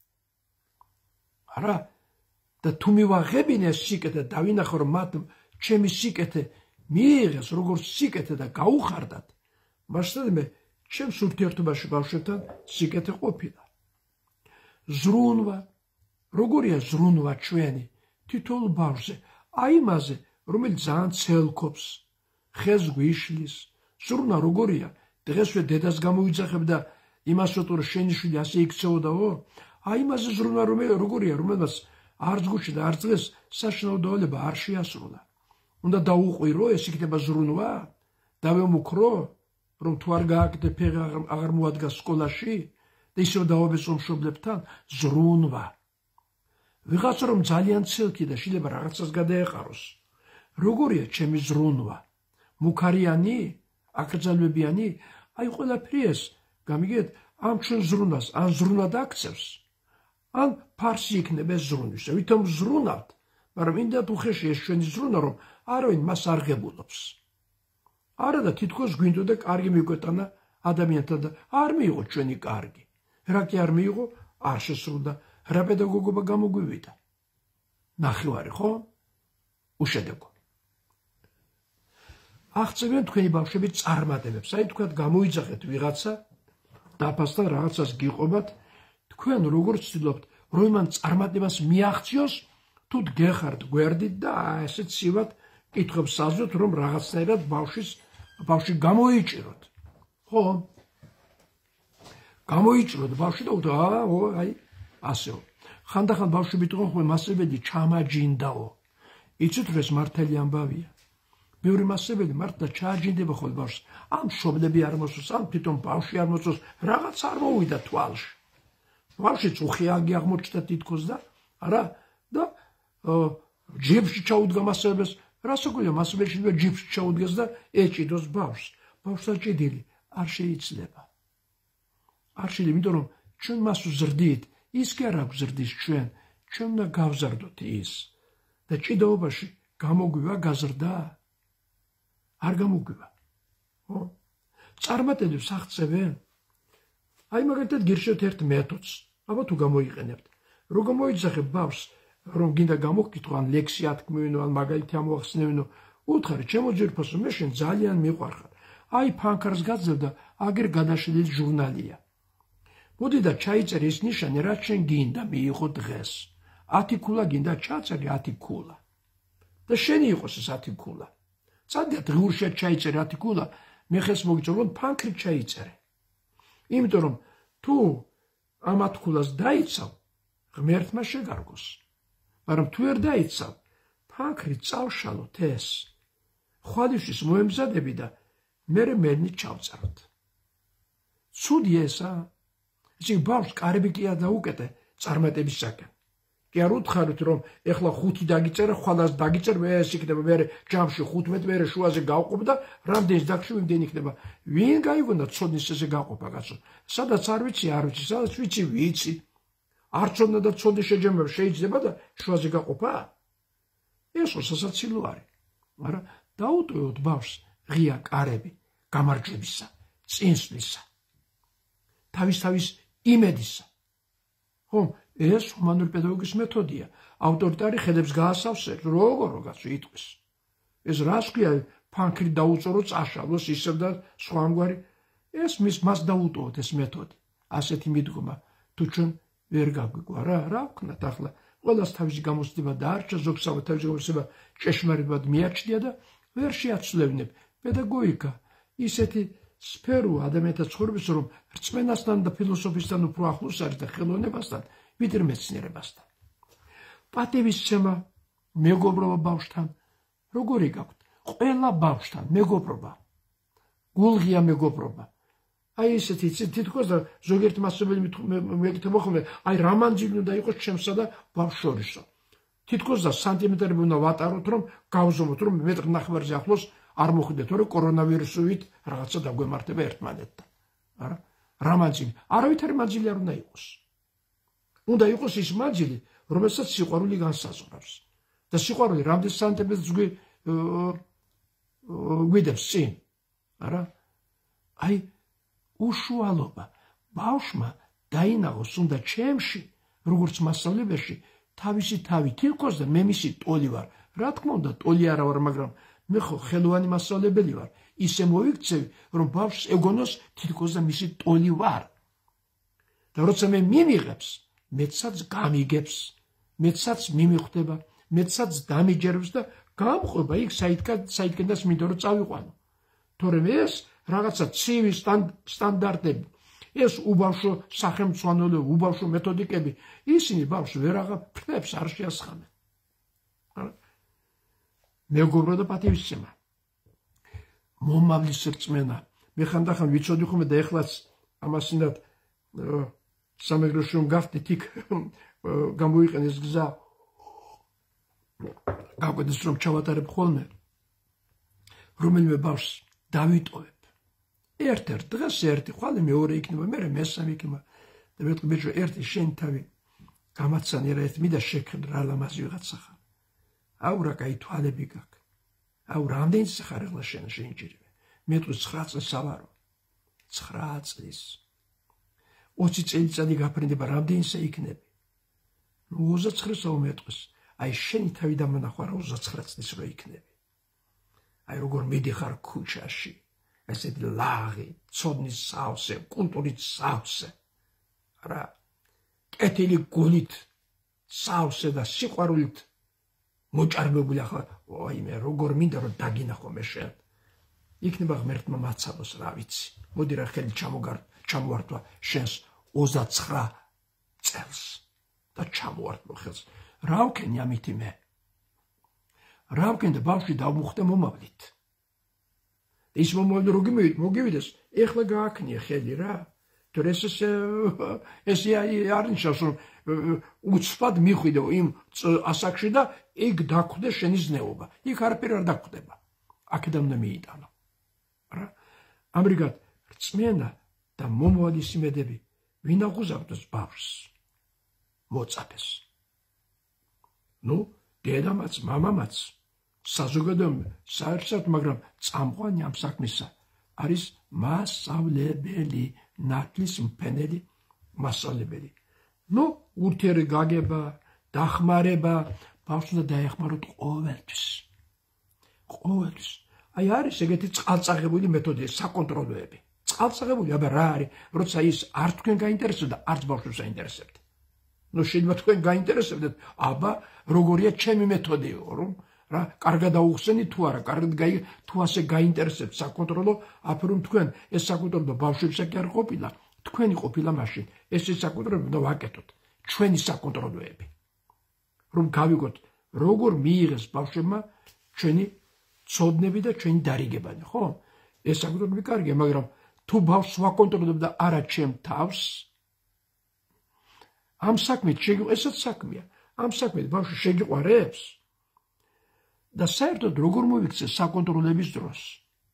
არა? და თუ მივაღებინე სიკეთე და ვინახო, რომ მათ ჩემი სიკეთე მიიღეს, როგორც სიკეთე და გაუხარდათ, მასადამე ჩემს ურთიერთობაში ბავშვებთან სიკეთე ყოფილა. ზრუნვა, როგორია ზრუნვა ჩვენი თითოეულ ბავშვზე, აი იმაზე, რომელიც ძალიან ცელქობს, ხეს გვიშლის. ზრუნვა როგორია? დღესვე დედას გამოიძახებ და იმას ვეტყვი, რომ შენი შვილი ასე იქცეოდაო? აი იმაზე ზრუნვა როგორია, რომელმაც არც გუშინ და არც დღეს საშინაო დავალება არ შეასრულა. უნდა დაუყვირო, ეს იქნება ზრუნვა? დავემუქრო, რომ თუ არ გააკეთე ფეხი აღარ მოადგა სკოლაში და ისევ დავაბეწო მშობლებთან? ზრუნვა. ვიღაცა რომ ძალიან ცელქი და შეიძლება რაღაცას გადაეყაროს. როგორია ჩემი ზრუნვა? მუქარიანი? აკრძალვებიანი? აი ყველაფერი ეს, გამიგეთ, ამ ჩვენ ზრუნვას, ან ზრუნვად აქცევს, ან ფარსი იქნება ეს ზრუნვისა. ვითომ ზრუნავთ, მაგრამ იმდათ უხეში ეს ჩვენი ზრუნვა, რომ არავინ მას არ ღებულობს. არა და თითქოს გვინდოდა კარგი მიგვეტანა ადამიანთან და არ მიიღო ჩვენი კარგი. რა კი არ მიიღო, არ შესრულდა, რა პედაგოგობა გამოგვივიდა. ნახევარი, ხო? უშედეგო. აღწევენ თქვენი ბავშვები წარმატებებს. აი თქვათ გამოიძახეთ ვიღაცა, დაფასთან რაღაცას გიყვებათ, თქვენ როგორ ცდილობთ, რომ იმან წარმატებას მიაღწიოს, თუ გეხართ გვერდით და ესე ცივად კითხვებს საზრდოთ, რომ რაღაცნაირად ბავშვის ბავშვი გამოიჭიროთ. ხო? გამოიჭიროთ ბავშვი და უთო, აა, აი, ასეო. ხანდახან ბავშვები თვითონ ხოლმე მასწავლებელი ჩამაჯინდაო. იცით რომ ეს მართალი ამბავია. ბევრი მასწავლებელი მართლა ჩააჯინდება ხოლმე ბავშვს. ამ მშობლები არ მოსწოს, ამ თვითონ ბავშვი არ მოსწოს, რაღაც არ მოვიდა თვალში. ბავშვი წუხიანგი აღმოჩნდა თითქოს და არა და ჯიბში ჩაუდგა მასწავლებელს. რასაკვირველია, მასწავლებელი ჯიბში ჩაუდგეს და ეჭიდოს ბავშვს. ბავშვს აჭიდილი არ შეიძლება. არ შეიძლება, იმიტომ რომ ჩვენ მას ვზრდით, ის კი არ აქვს ზრდის ჩვენ, ჩვენ უნდა გავზარდოთ ის. და ჭიდაობაში გამოგვივა გაზრდა? არ გამოგვივა. ხო? წარმატებებს აღწევენ? აი მაგალითად გირჩევთ ერთ მეთოდს. აბა თუ გამოიყენებთ. რო გამოიძახებ ბავშვს, რომ გინდა გამოგკითხო ან ლექსია თქმევინო, ან მაგალითი ამოახსნევინო, უთხარი, ჩემო ძვირფასო, მე შენ ძალიან მიყვარხარ. აი ფანქარს გაძევ და აგერ გადაშლილი ჟურნალია. მოდი და ჩაიწერე ის ნიშანი, რაც შენ გინდა მიიღო დღეს. ათი ქულა გინდა ჩაწერე ათი ქულა. და შენი იყოს ეს ათი ქულა. წადია დღეურშია ჩაიწერე ათი ქულა, მე ხეს მოგიწევ რომ ფანქრით ჩაიწერე. იმიტომ რომ თუ ამ ათ ქულას დაიცავ, ღმერთმა შეგარგოს. მაგრამ თუ ვერ დაიცავ, ფანქრით წავშალოთ ეს. ხვალისთვის მოემზადები და მერე მერნით ჩავწეროთ. ცუდი ესა? ისე ბავშვს კარები კი არ დაუკეტე წარმატებისაკენ. კი არ უთხარით რომ ეხლა ხუთი დაგიწერე, ხვალას დაგიწერ, ეს იქნება მერე ჯამში ხუთმეტი, მერე შუაზე გავყოფ და რამდენის დაგში იმდენი იქნება. ვინ გაიგონდა ცოდნის ესე გაყოფა კაცო? სადაც არ ვიცი, არ ვიცი, სადაც ვიცი, ვიცი. არ ცოდნა და ცოდნის შეჯამება შეიძლება და შუაზე გაყოფა? ეს სასაცილო არის. მაგრამ დაუტოვოთ ბავშვს ღია კარები გამარჯვებისა, წინსვლისა. თავის-თავის იმედისა. ხომ, ეს ჰუმანური პედაგოგიკის მეთოდია. ავტორიტარი ხედებს გაასავსებს, როგორ როგაც იტყვის. ეს რას ქვია, ფანქრით დაუწორო, წაშალოს ისევ და სხვა ამგვარი. ეს მის მას დაუტოვოთ ეს მეთოდი. ასეთი მიდგომა თუ ჩვენ ვერ გაგვიგვა რა, რა ვქნათ ახლა. ყველას თავისი გამოცდილება დაარჩა, ზოგსავე თავისი გამოცდილება ჭეშმარიტად მიაჩნია და ვერ შეაცვლევნებ. პედაგოგიკა ისეთი სფეროა ადამიანთა ცხოვრების, რომ რწმენასთან და ფილოსოფიასთან უფრო ახლოს არის და ხელოვნებასთან, ვიდრე მეცნიერებასთან. პატივისცემა, მეგობრობა ბავშვთან, როგორი გაქვთ? ყველა ბავშვთან მეგობრობა. გულღია მეგობრობა. აი ესეთი თითქოს და ზოგიერთი მასწავლებელი მეკითხება ხოლმე, აი რა მანძილი უნდა იყოს ჩემსა და ბავშვს შორისო. თითქოს და სანტიმეტრები უნდა ვატაროთ, რომ გავზომოთ, რომ მეტრ ნახევარზე ახლოს არ მოხვიდეთ, რომ კორონავირუსით რაღაცა დაგვემართება ერთმანეთთან. არა? რა მანძილი? არავითარი მანძილი არ უნდა იყოს. უნდა იყოს ის მანძილი, რომელსაც სიყვარული განსაზღვრავს. და სიყვარული რამდენ სანტიმეტრს გვიდებს წინ? არა? აი უშუალობა. ბავშვმა დაინაღოს უნდა ჩემში, როგორც მასწავლებელში, თავისი თავი თითქოს და მე მისი ტოლი ვარ. რა თქმა უნდა, ტოლი არა ვარ, მაგრამ მე ხო ხელოვანი მასწავლებელი ვარ. ისე მოვიქცევი, რომ ბავშვს ეგონოს თითქოს და მისი ტოლი ვარ. და როცა მე მიმიღებს, მეცაც გამიგებს, მეცაც მიმიხვდება, მეცაც დამიჯერებს და გამყვება იქ საიდკენდას მინდა რომ წავიყვანო. თორემ ეს რაღაცა ცივი სტანდარტები, ეს უბავშვო სახელმძღვანელოები, უბავშვო მეთოდიკები, ისინი ბავშვს ვერაღა ფრთებს არ შეასხამენ. მეგობრობა და პატივისცემა. მომავლის რწმენა. მე ხანდახან ვიცოდი ხოლმე და ეხლაც ამასინად სამეგრელოში რომ გავხდით იქ გამოიყენეს გზა. გაგვედეს რომ ჩავატარებ ხოლმე რომელიმე ბავშვს დავიტოვებ. ერთ-ერთ დღეს ერთი, ხვალე მეორე იქნება, მერე მესამე იქნება. და მეთქი ბიჭო, ერთი შენ თავი გამაცანი რა ერთ მიდა შექმნ რა ლამაზი ვიღაცა ხარ. აუ რა კაი თვალები გაქვს. აუ რამდენი ხარ ახლა შენ შეინჯერებ. მე თუ ცხრა წელს ავარო. ცხრა წლის. ოცი წელიწადი გაფრინდება, რამდენისა იქნები. ნუ ოცდაცხრა მეტყვის. აი შენი თავი დამანახვა რა ოცდაცხრა წლის რო იქნები. აი როგორ მიდიხარ ქუჩაში. ესეთი ლაღი, ცოდნის სავსე, კულტურით სავსე, რა, კეთილი გულით სავსე და სიყვარულით მოჭარბებული ახლა, ოიმე, როგორ მინდა რომ დაგინახო მე შენ. იქნება ღმერთმა მაცადოს, რა ვიცი. მოდი რა ხელი ჩამოვართვა შენს ოცდაცხრა წელს და ჩამოვართვა ხელს. რა ვქენი ამითი მე? რა ვქენ და ბავშვი დავმუხტე მომავლით. ის მომავლი რო მოგივიდეს, ეხლა გააქნია ხელი რა. თუ ეს ეს არ ნიშნავს რომ უცბად მიხვიდე იმ ასაკში და იქ დაგვხვდე შენი ზნეობა. იქ არაფერი არ დაგვხვდება. აქედან უნდა მიიტანო. რა? ამრიგად რწმენა და მომავალი სიმედები ვინ აღუზავდოს ბავშვს? მოწაფეს. ნუ, დედამაც, მამამაც, საზოგადოებამ საერთოდ, მაგრამ წამყვანი ამ საქმისა არის მასწავლებელი, ნათლის მფენელი მასწავლებელი. ნუ, ურთიერთი გაგება, დახმარება, ბავშვს უნდა დაეხმაროთ ყოველთვის. ყოველთვის. აი არის ეგეთი წყალწაღებული მეთოდები, საკონტროლოები. წყალწაღებული, აბა რა არის, როცა ის არ თქვენ გაინტერესებდა, არც ბავშვებს აინტერესებთ. ნუ შეიძლება თქვენ გაინტერესებდეთ, აბა როგორია ჩემი მეთოდი, რომ რა, კარგად აუხსენით თუ არა, კარგად გაი თუ ასე გაინტერესებთ საკონტროლო, აფერ რომ თქვენ ეს საკონტროლო ბავშვებსა კი არ ყოფილა, თქვენი ყოფილა მაშინ. ეს საკონტროლო უნდა ვაკეთოთ, ჩვენი საკონტროლოები. რომ გავიგოთ, როგორ მიიღეს ბავშვებმა ჩვენი ცოდნები და ჩვენი დარიგებანი, ხო? ეს საკონტროლები კარგია, მაგრამ თუ ბავშვს ვაკონტროლებ და არა ჩემ თავს, ამ საქმით შეგიყვარებს, ესაც საქმეა. ამ საქმით ბავშვი შეგიყვარებს და საერთოდ როგორ მოიქცე საკონტროლების დროს.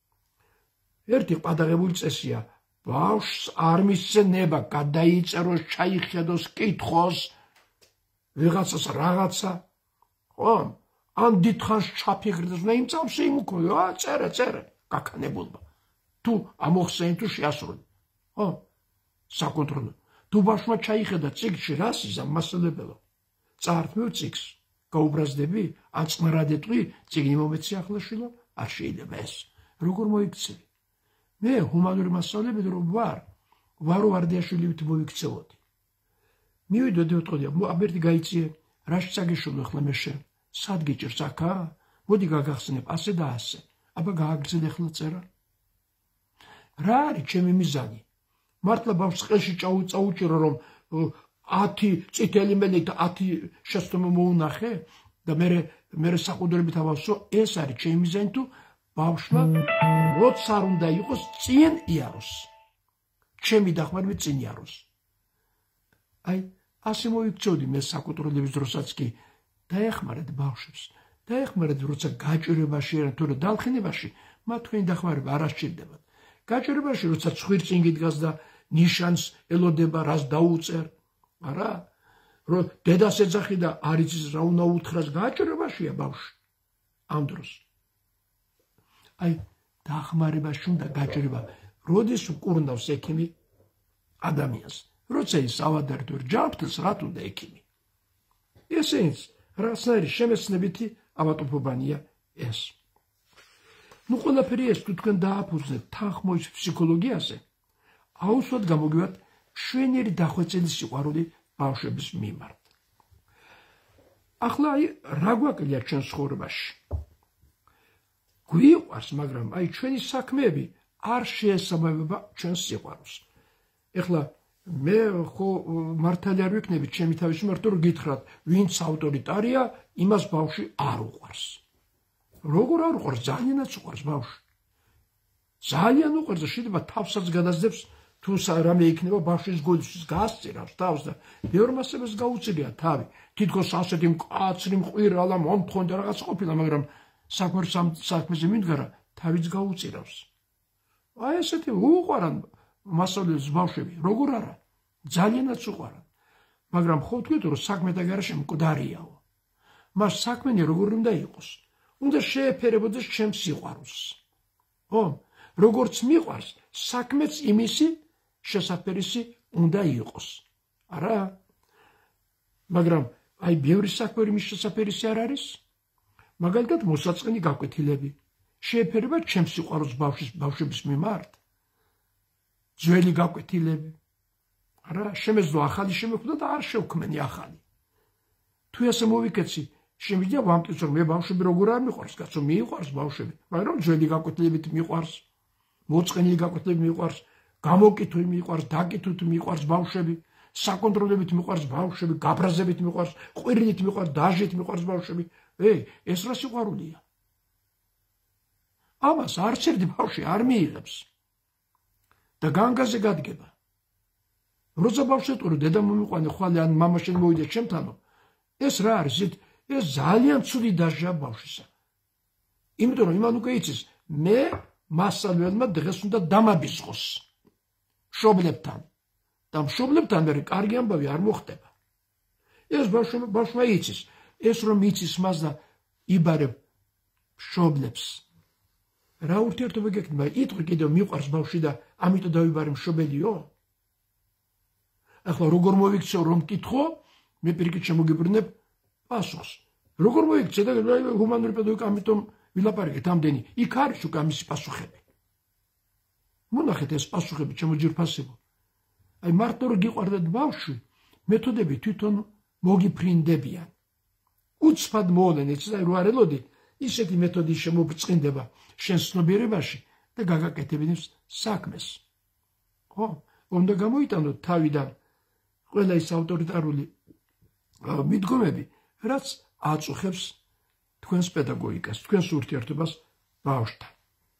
ერთი ყადაღებული წესია, ბავშვს არ მისცე ნება, გადაიწეროს, ჩაიხედოს, კითხოს, ვიღაცას რაღაცა, ხო? ან დიდხანს ჩაფიქრდეს და იმ წამსი იმუქო, ა წერე, წერე, გაქანებულმა. თუ ამოხსენი თუ შეასრულე. ხო? საკონტროლო. თუ ბავშვმა ჩაიხედა წიგნში რას იზამ მასწავლებელო? წაართმევ წიგნს, გაუბრაზდები, ან წნარადეტყვი, წიგნი მომეცი ახლა შვილო? არ შეიძლება ეს. როგორ მოიქცევი? მე ჰუმანური მასწავლებელი რომ ვარ, ვარო ვარდიაშვილივით მოიქცეოდი. მივიდოდი ვეთყოდი, აბერტი გაიწიე, რაში წაგეშულო ახლა მე შენ? სად გიჭირს აქა? მოდი გაგახსენებ, ასე და ასე. აბა გააგრძელე ახლა წერა. რა არის ჩემი მიზანი? მართლა ბავშვს ყელში წაუჭირო რომ ათი წითელი მელე და ათი შეცდომა მოუნახე და მე მე საყუდრებით ავასო, ეს არის ჩემი მიზანი თუ ბავშვმა როცა არ უნდა იყოს წინ იაროს. ჩემი დახმარებით წინ იაროს. აი, ასე მოიქცევდი მე საკონტროლების დროსაც კი დაეხმარეთ ბავშვებს. დაეხმარეთ როცა გაჭირებაში ან თუ დალხინებაში, მათ თქვენი დახმარება არ ასჭირდებათ. გაჭირებაში როცა ცხვირწინგი დგას და ნიშანს ელოდება, რას დაუწერ, არა? რომ დედას ეძახი და არ იცის რა უნდა უთხრას, გაჭირებაშია ბავშვი. ამ დროს. აი, დახმარებაში უნდა გაჭირება. როდის უკურნავს ექიმი ადამიანს? როცა ის ავადარდო ჯანმრთელს რათ უნდა ექიმი? ესეც რაღაცნაირი შემეცნებითი ავადმყოფობანია ეს. ნუ ყველაფერი ეს თუ თქვენ დააფუძნეთ თანხმობის ფსიქოლოგიაზე, აუცილებლად გამოგივათ მშვენიერი დახვეწილი სიყვარული ბავშვების მიმართ. ახლა აი რა გვაკლია ჩვენ ცხოვრებაში? გვიყვარს, მაგრამ აი ჩვენი საქმეები არ შეესაბამება ჩვენს სიყვარულს. ეხლა მე ხო მართალი არ ვიქნები ჩემი თავის მიმართ რომ გითხრათ, ვინც ავტორიტარია, იმას ბავშვი არ უყვარს. როგორ არ უყვარს? ძალიანაც უყვარს ბავშვი. ძალიან უყვარს და შეიძლება თავსაც გადაძდებს თუ რამე იქნება ბავშვის გულში გასწირავს თავს და ბევრ მასებას გაუწირია თავი. თითქოს ასეთი მკაცრი მყვირალა მომთხონ და რაღაც ყოფილა, მაგრამ საქმეს საქმეზე მიდგარა, თავიც გაუწირავს. აი ესეთი უყვარან მასწავლებლებს ბავშვები, როგორ არა? ძალიანაც უყვარან. მაგრამ ხო ვთქვით რომ საქმე და გარშე მკვდარიაო. მას საქმენი როგორ უნდა იყოს? უნდა შეეფერებოდეს ჩემს სიყვარულს. ხო? როგორც მიყვარს, საქმეც იმისი შესაფერისი უნდა იყოს. არა? მაგრამ აი ბევრი საქმე იმის შესაფერისი არ არის? მაგალითად მოსაწყენი გაკვეთილები, შეეფერება ჩემს სიყვარულს ბავშვის ბავშვების მიმართ? ძველი გაკვეთილები. არა, შემეძლო ახალი შემეხვდა და არ შევქმენი ახალი. თუ ესე მოვიკეცი, შემიძლია ვამტკიცო, რომ მე ბავშვები როგორ არ მიყვარს, კაცო, მიყვარს ბავშვები, მაგრამ ძველი გაკვეთილებით მიყვარს, მოწყენილი გაკვეთილებით მიყვარს, გამოკითხვით მიყვარს, დაკითხვით მიყვარს ბავშვები, საკონტროლებით მიყვარს ბავშვები, გაბრაზებით მიყვარს, ყვირილით მიყვარს, დაჟით მიყვარს ბავშვები. ეი, ეს რა სიყვარულია? ამას არც ერთი ბავშვი არ მიიღებს და განგაზე გადგება. როცა ბავშვი ეტყვა, დედა მომიყვანე ხვალე ან მამა შენ მოვიდე ჩემთანო, ეს რა არის? ეს ძალიან ცუდი დაჟა ბავშვისა. იმიტომ რომ იმან უკვე იცის, მე მასწავლებელმა დღეს უნდა დამაბიზღოს მშობლებთან და მშობლებთან მე კარგი ამბავი არ მოხდება. ეს ბავშვმა იცის, ეს რომ იცის მას და იბარებ მშობლებს. რა ურთიერთობა გექნება? იტყვი კიდევ მიყვარს ბავშვი და ამიტომ დავიბარე მშობელიო? ახლა როგორ მოვიქცევ რომ მკითხო, მე პირიქით შემოგიბრუნებ პასუხს. როგორ მოიქცე და ჰუმანური პედაგოგიკა ამიტომ ვილაპარაკეთ ამდენი. იქ არის უკვე ამისი პასუხები. მონახეთ ეს პასუხები ჩემო ჯირფასებო. აი მარტო რომ გიყვარდეთ ბავშვი, მეთოდები თვითონ მოგიფრინდებიან. უცბად მოვლენ, ეცი და რო არ ელოდი, ისეთი მეთოდი შემობრწყინდება შენ ცნობიერებაში და გაგაკეთებინებს საქმეს. ხო? უნდა გამოიტანოთ თავიდან ყველა ის ავტორიტარული მიდგომები, რაც აწუხებს თქვენს პედაგოგიკას, თქვენს ურთიერთობას ბავშვთან.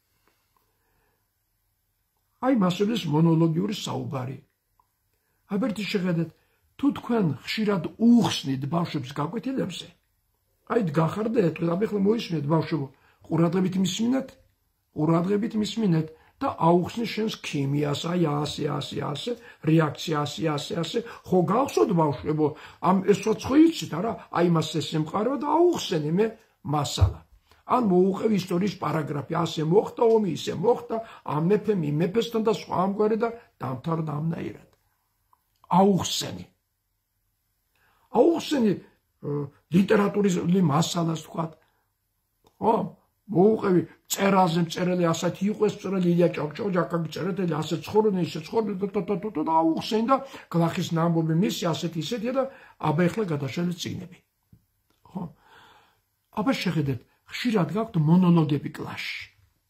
აი მასების მონოლოგიური საუბარი. აბერტი შეხედეთ, თუ თქვენ ხშირად უხსნით ბავშვებს გაკვეთილებზე, აი გახარდეთ, აბეხლა მოისმინეთ ბავშვებო, ყურადღებით მისმინეთ, ყურადღებით მისმინეთ და აუხსნით შენს ქიმიას, აი ასე, ასე, ასე, რეაქცია ასე, ასე, ასე, ხო გავხსოთ ბავშვებო, ამ ესაც ხო იცით, არა, აი მას ეს ემყარება და აუხსენი მე მასალა. ან მოუყევ ისტორიის პარაგრაფი, ასე მოხდა ომი, ისე მოხდა, ამ მეფემ, იმ მეფესთან და სხვა ამგვარი და დამთავრდა ამნაირად. აუხსენი. აუხსენი ლიტერატურული მასალას თქვათ. ხო? მოუყევი წერაზე მწერელი ასეთი იყო, ეს მწერელი ილია ჭავჭავაძე წერეთელი ასე ცხოვრობდნენ, ისე ცხოვრობდნენ და აუხსენი და გლახის ნამბობი მისი ასეთი ისეთია და აბა ეხლა გადაშალეთ წიგნები. ხო? აბა შეხედეთ, ხშირად გაქვთ მონოლოგები კლასში.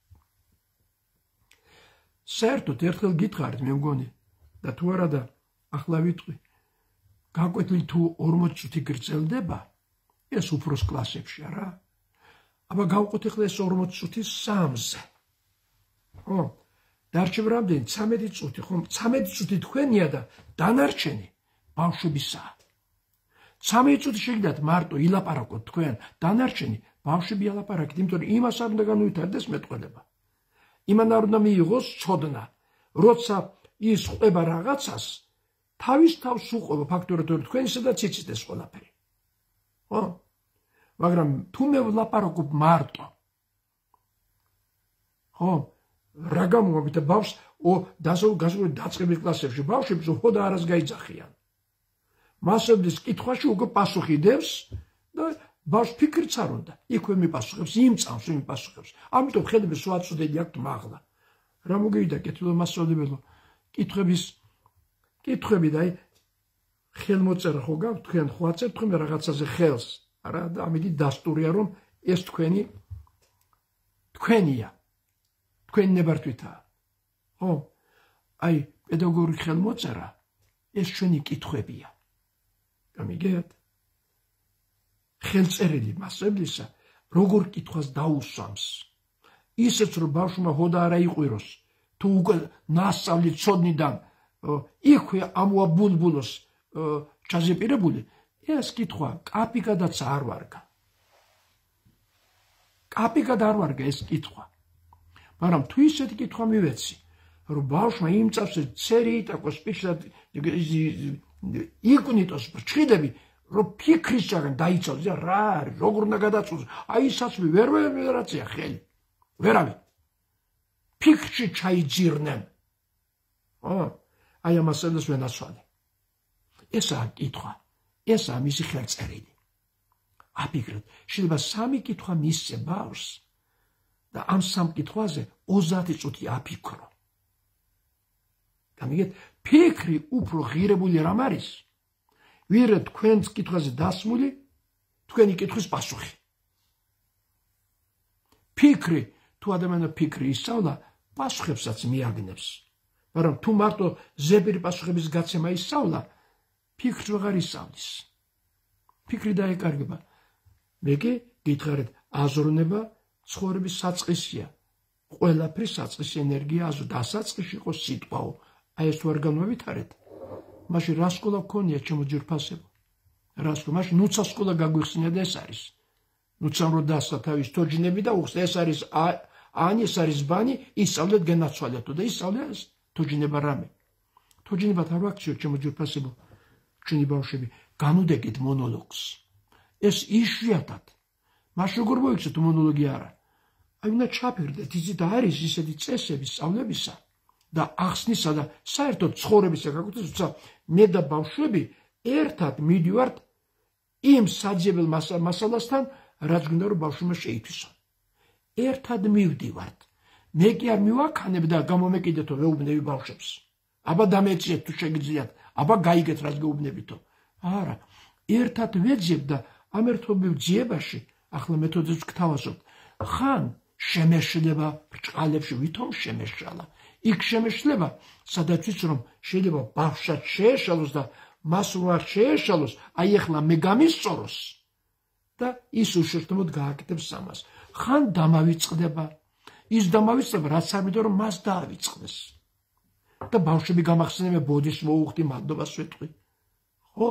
საერთოდ ერთხელ გითხარით მე მგონი და თუ არა და ახლა ვიტყვი, გაკვეთილი თუ ორმოცი წუთი გრძელდება, ეს უფროს კლასებში არა? აბა გავყოთ ახლა ეს ორმოცი წუთი სამზე. ხო? დარჩება რამდენი? ცამეტი წუთი, ხო? ცამეტი წუთი თქვენია და დანარჩენი ბავშვებისაა. ცამეტი წუთი შეგიძლიათ მარტო ილაპარაკოთ თქვენ, დანარჩენი ბავშვები ელაპარაკეთ, იმიტომ რომ იმას არ უნდა განუვითარდეს მეტყველება. იმან არ უნდა მიიღოს ცოდნა, როცა ის ყვება რაღაცას, თავის თავს უყვება ფაქტორად, რომ თქვენ სადაც იცით ეს ყველაფერი. ხო? მაგრამ თუ მე ვლაპარაკობ მარტო, ხო? რა გამოვაბით ბავშვს, ო დასავლ დაწყების კლასებში ბავშვებს უხოდა არას გაიძახიან. მასების კითხვაში უკვე პასუხი დევს და ბავშვს ფიქრიც არ უნდა. იქვე მიპასუხებს, იმ წამს მიპასუხებს. ამიტომ ხედები სხვა წოდები აქვთ მაღლა. რა მოგივიდა კეთილო მასწავლებელო, კითხვების კითხვები და აი ხელმოწერა ხო გაქვთ თქვენ, ხო აწერთ თქვენ რაღაცაზე ხელს. არა და ამიტომ დასტურია რომ ეს თქვენი თქვენია. თქვენი ნებართვითაა. ხო? აი პედაგოგური ხელმოწერა ეს ჩვენი კითხვებია. გამიგეთ? ხელწერილი მასწავლებლისა როგორ კითხვას დაუსვამს. ისეც რომ ბავშვმა ჰოდა არა იყვიროს, თუ უკვე ნასწავლი ცოდნიდან იქვე ამოაბულბულოს ჩაზეპირებული, ეს კითხვა კაპიკადაც არ ვარგა. კაპიკად არ ვარგა ეს კითხვა. მაგრამ თუ ისეთი კითხვა მივეცი, რომ ბავშვმა იმ წამს ცერი იტაკოს სპეციალად იკვნიტოს ბრჩხილები, რომ ფიქრის ჯაგან დაიცავს, რა არის, როგორ უნდა გადაწყვეტოს, აი საცმი ვერ ვერაცია ხელი. ვერავინ. ფიქრში ჩაიძირნენ. ხო? აი ამასელს ვენაცვალე. ესაა კითხვა. ესაა მისი ხელწერილი. აფიქრეთ, შეიძლება სამი კითხვა მისცე ბავშვს და ამ სამ კითხვაზე ოცდაათი წუთი აფიქრო. გამიგეთ, ფიქრი უფრო ღირებული რამ არის, ვიდრე თქვენს კითხვაზე დასმული თქვენი კითხვის პასუხი. ფიქრი, თუ ადამიანმა ფიქრი ისწავლა, პასუხებსაც მიაგნებს. მაგრამ თუ მარტო ზეპირი პასუხების გაცემა ისწავლა, ფიქრს ვეღარ ისწავლის. ფიქრი დაეკარგება. მე კი გითხარით, აზროვნება ცხოვრების საწყისია. ყველაფრის საწყისი ენერგია აზრო, დასაწყისში იყო სიტყვაო. აი ეს თუ არ განვავითარეთ, მაშინ რა სკოლა გქონია ჩემო ჯირფასებო? რა სკოლა? მაშინ ნუცა სკოლა გაგვიხსნია და ეს არის. ნუცამ რო დასვა თავის თოჯინები და უხსნა, ეს არის ანი, ეს არის ბანი, ისწავლეთ გენაცვალეთო და ისწავლე ეს თოჯინება რამე. თოჯინებათ არ ვაქციოთ ჩემო ჯირფასებო, ჩვენი ბავშვები, განუდეგეთ მონოლოგს. ეს იშვიათად. მაშინ როგორ მოიქცეთ მონოლოგი არა? აი უნდა ჩაფირდეთ, იცით არის ისეთი წესები სწავლებისა და ახსნისა და საერთოდ ცხოვრებისა გაგვიქვთ, თუმცა მე და ბავშვები ერთად მიდივართ იმ საძიებელ მასალასთან, რაც გვინდა რომ ბავშვმა შეითვისო. ერთად მივდივართ. მე კი არ მივაქანებ და გამომეკიდეთო ვეუბნები ბავშვებს. აბა დამეციეთ თუ შეგიძლიათ, აბა გაიგეთ რაც გეუბნებითო. არა, ერთად ვეძიებ და ამ ერთობრივ ძიებაში ახლა მეთოდებს გთავაზობთ. ხან შემეშლება ბრჭყალებში, ვითომ შემეშალა. იქ შემეშლება, სადაც ვიცი რომ შეიძლება ბავშვად შეეშალოს და მას უარ შეეშალოს, აი ახლა მე გამისწოროს და ის უშეშტომოდ გააკეთებს ამას. ხან დამავიწყდება, ის დამავიწყდება, რაც არ მინდა რომ მას დაავიწყდეს. და ბავშვები გამახსენებენ, ბოდის მოუხდი, მადლობას ვეთყვი. ხო?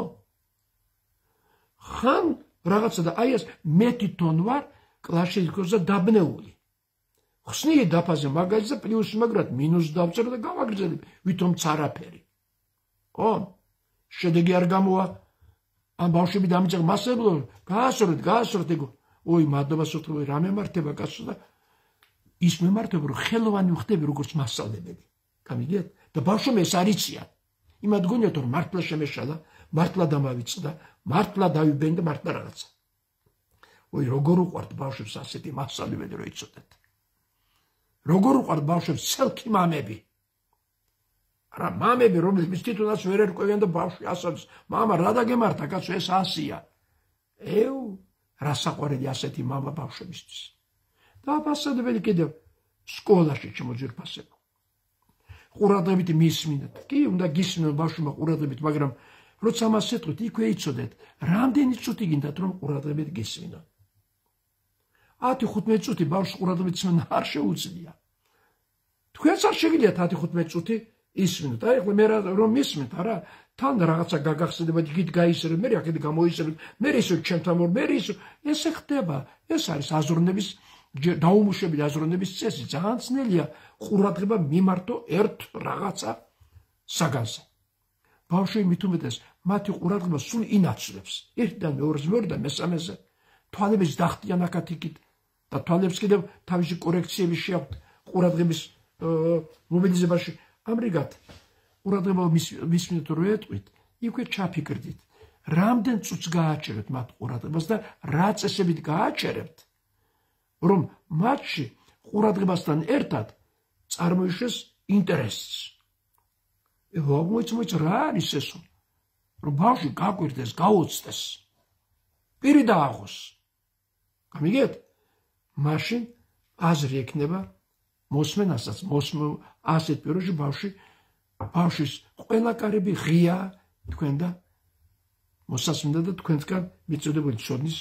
ხან რაღაცა და აი ეს მე თვითონ ვარ კლასში იქოსა დაბნეული. ხსნიე დაფაზე მაგაზია პლუს მაგრად მინუს დავწერო და გავაგრძელებ, ვითომ არაფერი. ხო? შედეგი არ გამოვა. ამ ბავშვები დამიწყე მასებლო, გაასწორეთ, გაასწორეთ ეგო. ой, მადლობას ვეთქვი, რა მემართება კაცო და ის მემართება რომ ხელოვანი ვხდები როგორც მასწავლებელი. გამიგეთ? და ბავშვები ეს არ იციან. იმად გონიათ რომ მართლა შემეშალა, მართლა დამავიწყდა, მართლა დავიბენ და მართლა რაღაცა. ой, როგორ უყვართ ბავშვებს ასეთი მასწავლებელი რო იცოდეთ. როგორ უყვართ ბავშვებს ცელქი მამები. არა, მამები რომლებიც თვითონაც ვერ ერკვევიან და ბავშვი ასწავლის, მამა რა დაგემართა კაცო, ეს ასია. ეუ, რა საყვარელი ასეთი მამა ბავშვებისთვის. და მასწავლებელი კიდევ სკოლაში შემოძირფასება. ყურადღებით მისმინეთ. კი, უნდა გისმინოთ ბავშვმა ყურადღებით, მაგრამ როცა მას ეთქვით, იქვე იცოდეთ, რამდენი წუთი გინდათ რომ ყურადღებით გისმინოთ. ათი ხუთმეტი წუთი ბავშვს ყურადღებით ისმენა არ შეუძლია. თქვენც არ შეგიძლიათ ათი ხუთმეტი წუთი ისმინოთ. აი, მე რომ მისმენთ, არა, თან რაღაცა გაგახსენდება, იქით გაისრებ, მე აქეთ გამოისრებ, მე ისე ჩემთან მორ, მე ისე ესე ხდება. ეს არის აზროვნების დაუმუშავებელი აზროვნების წესი. ძალიან ძნელია ყურადღება მიმართო ერთ რაღაცა საგანზე. ბავშვი მით უმეტეს მათი ყურადღება სულ ინაცვლებს. ერთიდან მეორეზე, მეორედან მესამეზე. თვალების დახტიან აქათ იქით და თვალებს კიდევ თავისი კორექციები შეაქვთ ყურადღების მობილიზებაში. ამრიგად, ყურადღება მისმინეთ რო ეტყვით, იქვე ჩაფიქრდით, რამდენ წუთს გააჩერებთ მათ ყურადღებას და რა წესებით გააჩერებთ, რომ მათში ყურადღებასთან ერთად წარმოიშვეს ინტერესს. მოიც რა არის ესო? რომ ბავშვი გაკვირდეს, გაუცდეს, პირი დააღოს. გამიგეთ? მაშინ აზრი ექნება მოსმენასაც, ასეთ პიროში ბავშვი, ბავშვის ყველა კარები ღია თქვენ და მოსასმინდა და თქვენთგან მიწოდებული ცოდნის.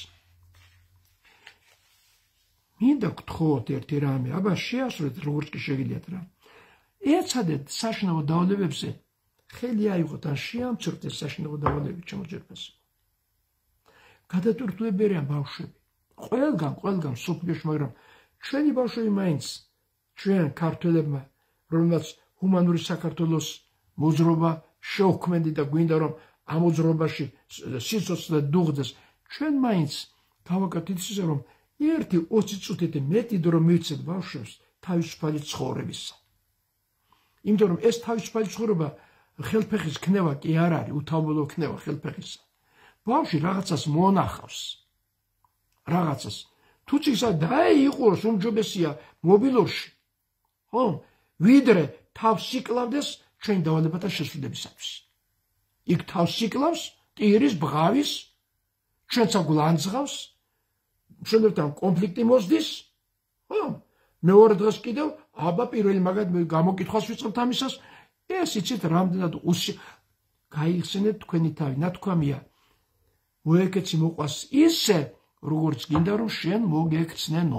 მინდა გთხოვოთ ერთი რამე, აბა შეასრულეთ როგორც კი შეგიძლიათ რა. ეცადეთ საშინაო დავალებებზე ხელი აიღოთ ან შეამცირდეთ საშინაო დავალებები ჩემოჯერფას. გადატვირთულებერიან ბავშვები. ყველგან, ყველგან სოფლიოში, მაგრამ ჩვენი ბავშვები მაინც ჩვენ ქართველებმა, რომელსაც ჰუმანური საქართველოს მოძრობა შეუქმენდი და გვინდა რომ ამ მოძრობაში სიცოცხლე დუღდეს, ჩვენ მაინც გავაკეთეთ ისე რომ ერთი ოცი წუთით მეტი დრო მივცეთ ბავშვებს თავისუფალი ცხოვრებისა. იმიტომ რომ ეს თავისუფალი ცხოვრება ხელფეხის ქნება კი არ არის, უთავმობლო ქნება ხელფეხისა. ბავშვი რაღაცას მონახავს. რაღაცას თუ ისა დაეიყუროს უმჯობესია მობილურში, ხო? ვიდრე თავს იკლავდეს ჩვენ დავალებათა შესრულებისათვის. იქ თავს იკლავს ტირის, ბღავის, ჩვენცა გულანძღავს, ჩვენთან კონფლიქტი მოსდის, ხო? მეორე დღეს კიდევ აბა პირველი მაგათ გამოკითხვას ვიწყებთ ამისას, ეს იცით რამდენად უსი გაიხსენეთ თქვენი თავი, ნათქვამია. მოეკეცი მოყვას ისე, როგორც გინდა რომ შენ მოგექცნენო.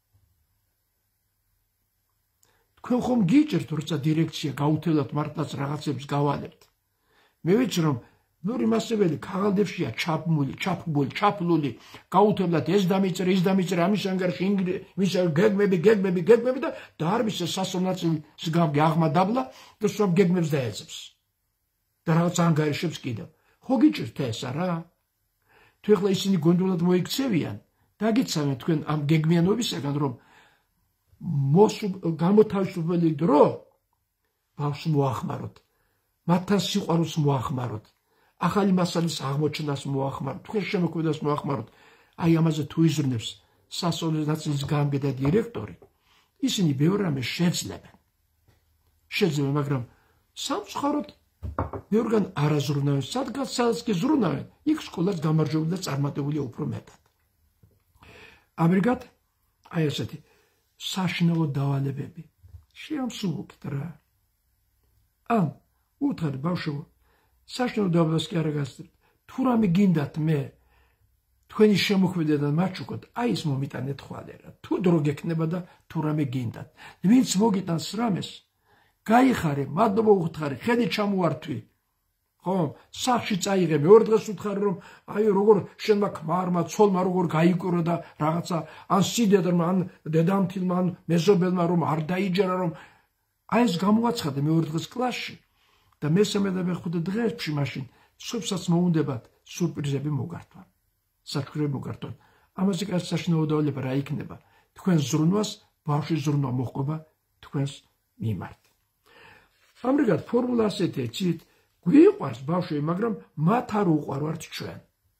თქვენ ხომ გიჭერთ, როცა დირექცია გაუთელათ მართლაც რაღაცებს გავალებთ. მე ვიცი რომ ნური მასწავლებელი ქაღალდებშია ჩაფმული, ჩაფბული, ჩაფლული, გაუთელათ ეს დამიწერე, ის დამიწერე, ამის ანგარიში იმის გეგმები, გეგმები, გეგმები და დარბის სასონაცის გამგე აღმა დაბლა და სულ გეგმებს დაეძებს. და რაღაც ანგარიშებს კიდევ. ხო გიჭერთ ეს არა? თუ ეხლა ისინი გონდოლად მოიქცევიან, დაგიცავენ თქვენ ამ გეგმიანობისაგან, რომ გამოთავისუფლებელი დრო ბავშვს მოახმაროთ, მათთან სიყვარულს მოახმაროთ, ახალი მასალის აღმოჩენას მოახმაროთ, თქვენ შემოქმედებას მოახმაროთ. აი ამაზე თუ იზრუნებს სასწავლო ნაწილის გამგე და დირექტორი, ისინი ბევრ რამეს შეძლებენ. შეძლებენ, მაგრამ სამწუხაროდ ბევრგან არ აზრუნავენ, სადღაც სადაც კი ზრუნავენ, იქ სკოლაც გამარჯვებული და წარმატებულია უფრო მეტად. ამრიგად, აი ესეთი საშინაო დავალებები შეამსუბუქეთ რა. ან უთხრეთ ბავშვო, საშინაო დავალებას კი არა გასწრებთ, თუ რამე გინდათ მე თქვენი შემოქმედიდან მაჩუქოთ, აი ის მომიტანეთ ხვალე რა. თუ დრო გექნება და თუ რამე გინდათ, ვინც მოგიტანს რამეს, გაიხარე, მადლობა უხთხარი, ხედი ჩამოართვი. ხო, სახში წაიღე, მეორე დღეს უთხარი რომ აი როგორ შენმა ქმარმა, ცოლმა როგორ გაიკურო და რაღაცა ან სიდედრმა, ან დედამთილმა, ან მეზობელმა რომ არ დაიჯერა რომ აი ეს გამოაცხადე მეორე დღეს კლასში და მესამე და მეხუთე დღეებში მაშინ სხვებსაც მოუნდებათ სურპრიზები მოგართვა. საჩუქრები მოგართვა. ამაზე კაც საშინაო დავალება რა იქნება? თქვენ ზრუნვას, ბავშვის ზრუნვა მოჰყვება თქვენს მიმართ. ამრიგად ფორმულა ასეთია, ცით გვიყვარს ბავშვები, მაგრამ მათ არ უყვარვართ ჩვენ.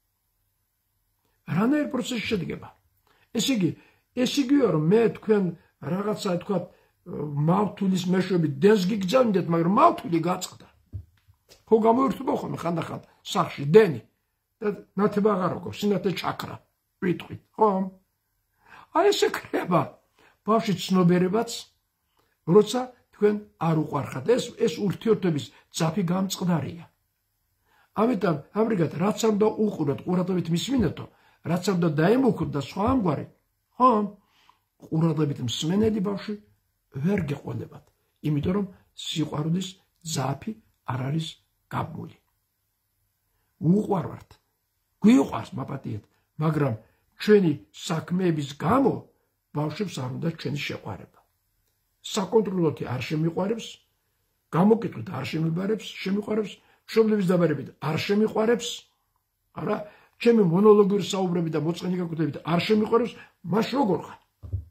რანაირ პროცესში შედგება? ესე იგი, ეს იგივეა რომ მე თქვენ რაღაცა თქვა მავთულის მეშვეობით დენს გიგზავნიდეთ, მაგრამ მავთული გაწყდა. ხო გამოირთვება ხოლმე ხანდახან სახში დენი და ნათება აღარ აქვს, სინათლე ჩაქრა. ვიტყვით, ხო? აი ესე ქრება ბავშვი ცნობიერებაც, როცა თქვენ არ უყვარხართ. ეს ეს ურთიერთობის ძაფი გამწყდარია. ამიტომ ამრიგად რაც არ უნდა უყუროთ, ყურადღებით მისმინეთო, რაც არ უნდა დაემუქროთ და სხვა ამგვარი, ხო? ყურადღებით მსმენელი ბავშვი ვერ გეყოლებათ, იმიტომ რომ სიყვარულის ძაფი არ არის გაბმული. უყვარვართ, გვიყვარს მაპატიეთ, მაგრამ ჩვენი საქმეების გამო ბავშვებს არ უნდა ჩვენი შეყვარება. საკონტროლოთი არ შემიყვარებს, გამოკითხვით არ შემიბარებს, შემიყვარებს, მშობლების დაბარებით არ შემიყვარებს, არა, ჩემი მონოლოგური საუბრები და მოწყენი გაკვეთებით არ შემიყვარებს, მას როგორ ხარ?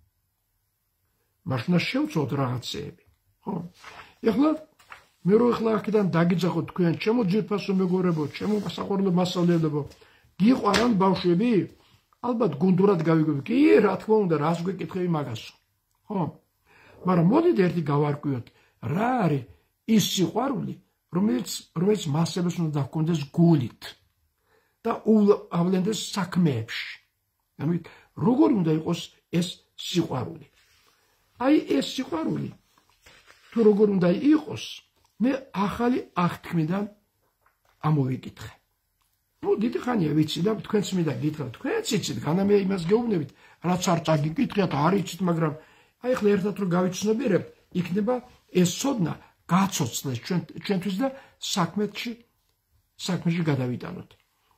მას უნდა შევწოთ რაღაცეები, ხო? ეხლა მე რო ეხლა აქედან დაგიძახოთ თქვენ, ჩემო ძვირფასო მეგობრებო, ჩემო საყვარელო მასწავლებლებო, გიყვარან ბავშვები? ალბათ გუნდურად გავიგებ. კი, რა თქმა უნდა, რას გვეკითხები მაგასო, ხო? მაგრამ მოდით ერთი გავარკვიოთ, რა არის ის სიყვარული, რომელიც რომელიც მასებს უნდა დაჰქონდეს გულით და ავლენდეს საქმეებში. ამით როგორ უნდა იყოს ეს სიყვარული? აი ეს სიყვარული თუ როგორ უნდა იყოს, მე ახალი აღთქმიდან ამოვიკითხე. ნუ დიდი ხანია ვიცი და თქვენც მინდა გითხრათ, თქვენც იცით, განამე იმას გეუბნებით, რაც არ წაგიკითხეთ, არ იცით, მაგრამ აი ახლა ერთად რო გავიცნობიერებთ, იქნება ეს ცოდნა გაცოცხლდეს ჩვენ ჩვენთვის და საქმეში საქმეში გადავიტანოთ.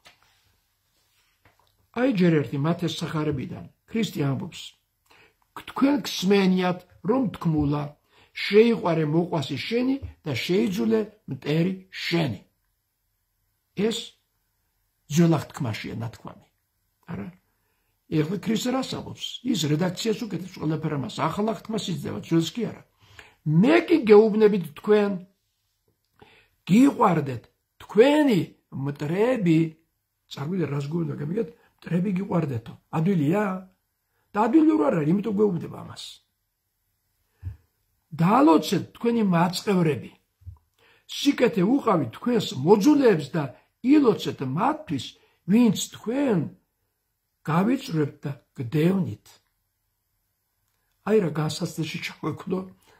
აი ჯერ ერთი მათეს სახარებიდან ქრისტე ამბობს, თქვენ გსმენიათ, რომ თქმულა, შეიყვარე მოყვასი შენი და შეიძულე მტერი შენი. ეს ძველ თქმაშია ნათქვამი, არა? ეხლა ქრისტე რას ამბობს? ის რედაქციას უკეთებს ყველაფერ ამას, ახალ თქმას იძლევა, ძველს კი არა. მე კი გეუბნებით თქვენ, გიყვარდეთ თქვენი მტრები, წარგვიდე რას გულდა გამიგეთ, მტრები გიყვარდეთო. ადვილია? და ადვილი არ არის, იმიტომ გვეუბნება ამას. დაალოცეთ თქვენი მაწყევრები. სიკეთე უყავით თქვენს მოძულეებს და ილოცეთ მათთვის, ვინც თქვენ გავიწრებთ და გდევნით. აი რა განსაცდელში ჩაგვექმნო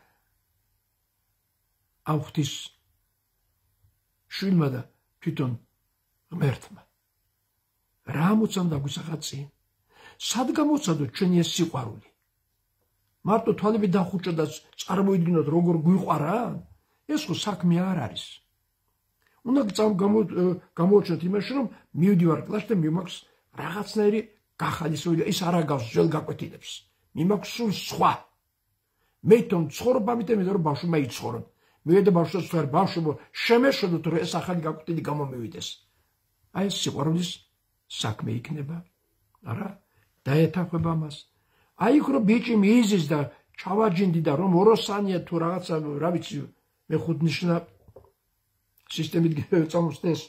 ამ ღვთის შვილმა და თვითონ ღმერთმა. რა მოცემდა გვისახა წინ? სად გამოცადოთ ჩვენი ეს სიყვარული? მარტო თვალები დახუჭა და წარმოიდგინოთ როგორ გვიყვარა? ეს ხო საქმე არ არის. უნდა გამოვაჩინოთ იმაში, რომ მივდივარ კლასში და მიმაქვს რაღაცნაირი გახალისოება, ის არ აგავს ძველ გაკვეთილებს. მიმაქვს სულ სხვა. მე თვითონ ცხოვრობ ამით, იმიტომ რომ ბავშვმა იცხოვროთ. მივედა ბავშვს ვთქვარ, ბავშვო, შემეშოდოთ, რომ ეს ახალი გაკვეთილი გამომივიდეს. აი ეს სიყვარულის საქმე იქნება. არა? დაეთანხმება მას. აი იქ რომ ბიჭი მიიზის და ჩავაჯინდი და რომ ოროსანია თუ რაღაცა, რა ვიცი, მე ხუთნიშნა სისტემით წამოსდეს.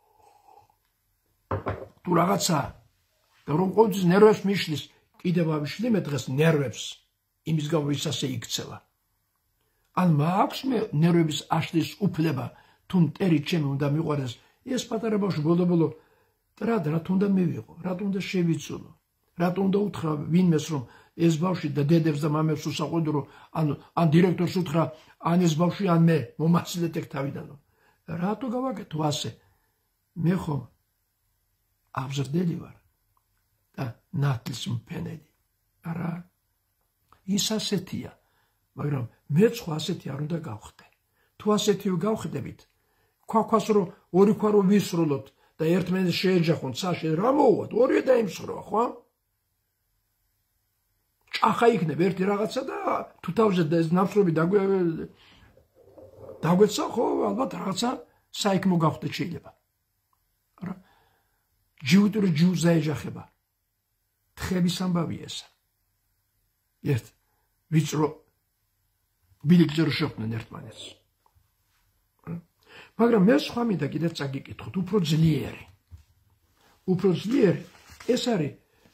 თუ რაღაცა და რომ ყოველთვის ნერვებს მიშლის, კიდევ ავიშლი მე დღეს ნერვებს, იმის გამო ის ასე იქცევა. ან მაქვს მე ნერვების აშლის უფლება, თუ მტერი ჩემი უნდა მიყვარდეს, ეს პატარა ბავშვი ბოლო-ბოლო რა რა თუნდა მივიღო, რა თუნდა შევიცულო, რა თუნდა უთხრა ვინმეს რომ ეს ბავშვი და დედებს და მამებს უსაყვედო რომ ან ან დირექტორს უთხრა ან ეს ბავშვი ან მე მომასწრეთ ეგ თავიდანო. რატო გავაკეთო ასე? მე ხომ აბზრდელი ვარ და ნათლის მფენელი. არა, ის ასეთია, მაგრამ მე სხვა ასეთი არ უნდა გავხდე. თუ ასეთი გავხდებით, ქვაქვას რომ ორი ქვა რომ ვისრულოთ და ერთმანეთს შეეჯახონ საში, რა მოვუვათ? ორიო დაიმსხვროვა, ხო? ჭახა იქნება ერთი რაღაცა და თუ თავზე ეს ნავსრობი დაგვეცა, ხო, ალბათ რაღაცა საიქმო გავხდეთ შეიძლება. არა, ჯიუტური ჯუზა ეჯახება. თხების ამბავია ესა. ერთ ვიწრო ბილიკზე რო შეხვდნენ ერთმანეთს. მაგრამ მე სხვა მინდა კიდევ წაგიკითხოთ, უფრო ძლიერი. უფრო ძლიერი ეს არის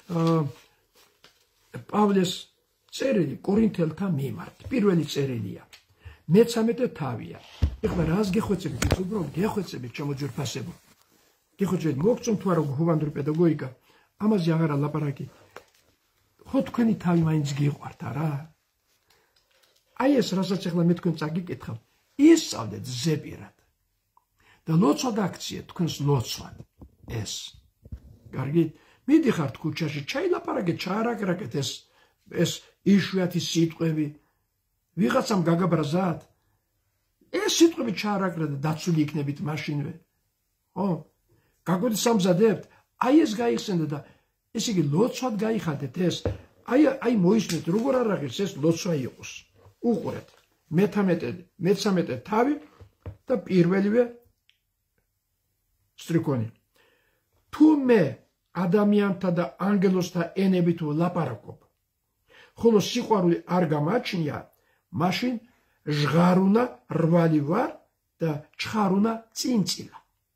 პავლეს წერილი კორინთელთა მიმართ. პირველი წერილია. მეცამეტე თავია. ეხლა რას გეხვეწებით? უბრალოდ გეხვეწებით ჩემო ძვირფასებო. გეხვეწებით მოგწონთ თუ არა ჰუმანური პედაგოგიკა? ამაზე აღარა ლაპარაკი. ხო თქვენი თავი მაინც გიყვართ არა? აი ეს რასაც ეხლა მე თქვენ წაგიკითხავ, ისწავლეთ ზეპირად. და ლოცვად აქციეთ თქვენს ლოცვად ეს. კარგი? მიდიხართ ქუჩაში, ჩაილაპარაკეთ, ჩაარაკრაკეთ ეს ეს იშვიათი სიტყვები. ვიღაცამ გაგაბრაზათ? ეს სიტყვები ჩაარაკრა და დაცული იქნებით მაშინვე. ხო? გაგვიდის სამზადებთ? აი ეს გაიხსენდა და ესე იგი ლოცვად გაიხადეთ ეს. აი აი მოისმენთ, როგორ არ აღირს ეს ლოცვა იყოს. უყურეთ. მეთამეტე, მეცამეტე თავი და პირველივე სტრიქონი. თუ მე ადამიანთა და ანგელოსთა ენებით ვლაპარაკობ, ხოლო სიყვარული არ გამაჩნია, მაშინ ჟღარუნა რვალი ვარ და ჩხარულა წინწილა.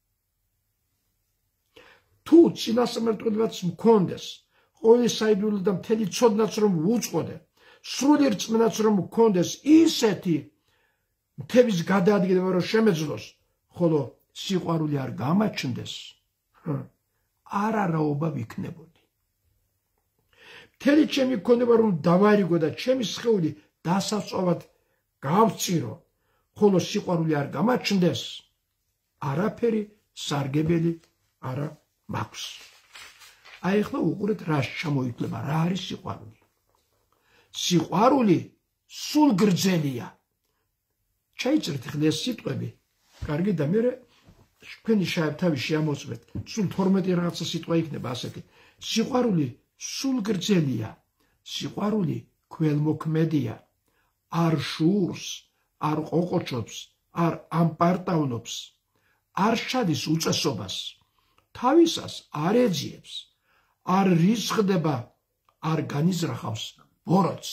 თუ წინასწარმეტყველებაც მქონდეს, ყოველი საიდუმლო და მთელი ცოდნაც რომ უწყოდე, სრული რწმენაც რომ მქონდეს, ისეთი მთების გადაადგილება რომ შემეძლოს, ხოლო სიყვარული არ გამაჩნდეს, არარაობა ვიქნებოდი. მთელი ჩემი ქონება რომ დავარიგო და ჩემი სხეული დასასწავად გავწირო, ხოლო სიყვარული არ გამაჩნდეს, არაფერი სარგებელი არა მაქვს. აი ახლა უყურეთ რა ჩამოიქნება, რა არის სიყვარული. სიყვარული სულ გრძელია. ჩაიწერეთ ახლა ეს სიტყვები. კარგი და მე თქვენი თავი შეამოწმეთ. სულ თორმეტი რაღაცა სიტყვა იქნება ასეთი. სიყვარული სულ გრძელია. სიყვარული ქველმოქმედია. არ შურს, არ ყოყოჩობს, არ ამპარტავნობს, არ შადის უწესობას, თავისას არ ეძიებს, არ რისხდება, არ განიზრახავს ბოროტს.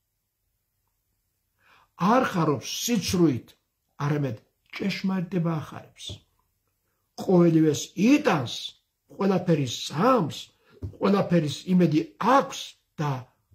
არ ხარობს სიცრუით, არამედ ჭეშმარიტება ახარებს. ყოველივეს იტანს, ყველაფერის სამს, ყველაფერის იმედი აქვს და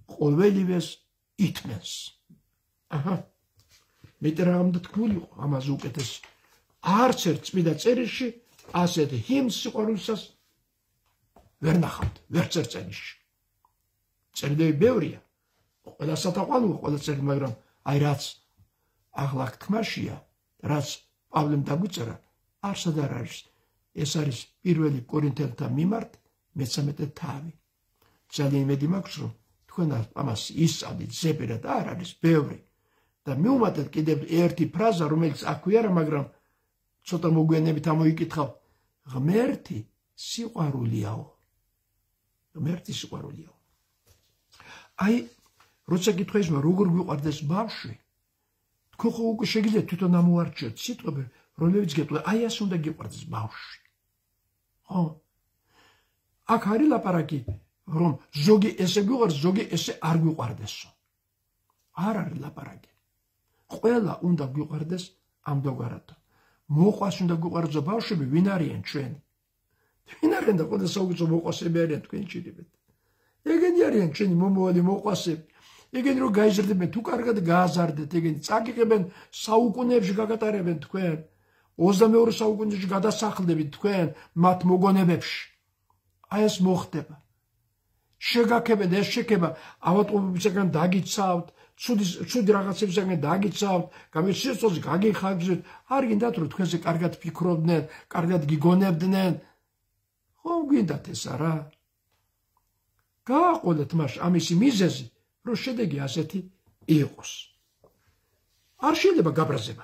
ყოველივეს ითმენს. აჰა. მეტი რა უნდა თქმული იყო ამაზე უკეთეს. არც ერთ წმინდა წერილში ასეთ ჰიმნს სიყვარულისას ვერ ნახავთ, ვერ წერილში. წერილები ბევრია. ყველა სათაყვანოა, ყველა წერილი, მაგრამ აი რაც ახლა თქმაშია, რაც პავლემ დაგვიწერა, არსად არ არის. ეს არის პირველი კორინთელთა მიმართ მესამეტე თავი. ძალიან იმედი მაქვს, რომ თქვენ ამას ისწავლით, ზეპირად არ არის ბევრი. და მიუმატეთ კიდევ ერთი ფრაზა, რომელიც აქვე არა, მაგრამ ცოტა მოგვიანებით ამოიკითხავ. ღმერთი სიყვარულიაო. ღმერთი სიყვარულიაო. აი, როცა გითხრა ისმა, როგორ გვიყვარდეს ბავშვი, თქვენ ხო უკვე შეგიძლიათ თვითონ ამოარჩიოთ სიტყვები, რომლებიც გეტყვი, აი ასე უნდა გიყვარდეს ბავშვი. ხო? აქ არის ლაპარაკი, რომ ზოგი ესე გვიყვარს, ზოგი ესე არ გვიყვარდესო. არ არის ლაპარაკი. ყველა უნდა გვიყვარდეს ამდაგარად. მოყვას უნდა გვიყვარდეს ბავშვები, ვინ არიან ჩვენი? ვინ არიან და ყველა საუკეთესო მოყვასები არიან თქვენ ჭირებეთ. ეგენი არიან ჩვენი მომავალი მოყვასები. ეგენი რომ გაიზრდებენ, თუ კარგად გააზარდეთ, ეგენი წაგიღებენ საუკუნეებში გაგატარებენ თქვენ. ოცდამეორე საუკუნეში გადასახლდებით თქვენ მათ მოგონებებში. აი ეს მოხდება. შეგაქებენ, ეს შექება ავადმყოფობისაგან დაგიცავთ, ცუდი რაღაცებისაგან დაგიცავთ, გამოსიძულს გაგიხარჯეთ, არ გინდათ რომ თქვენზე კარგად ფიქრობდნენ, კარგად გიგონებდნენ. ხო გინდათ ეს არა? გააყოლეთ მას ამისი მიზეზი, რომ შედეგი ასეთი იყოს. არ შეიძლება გაბრაზება.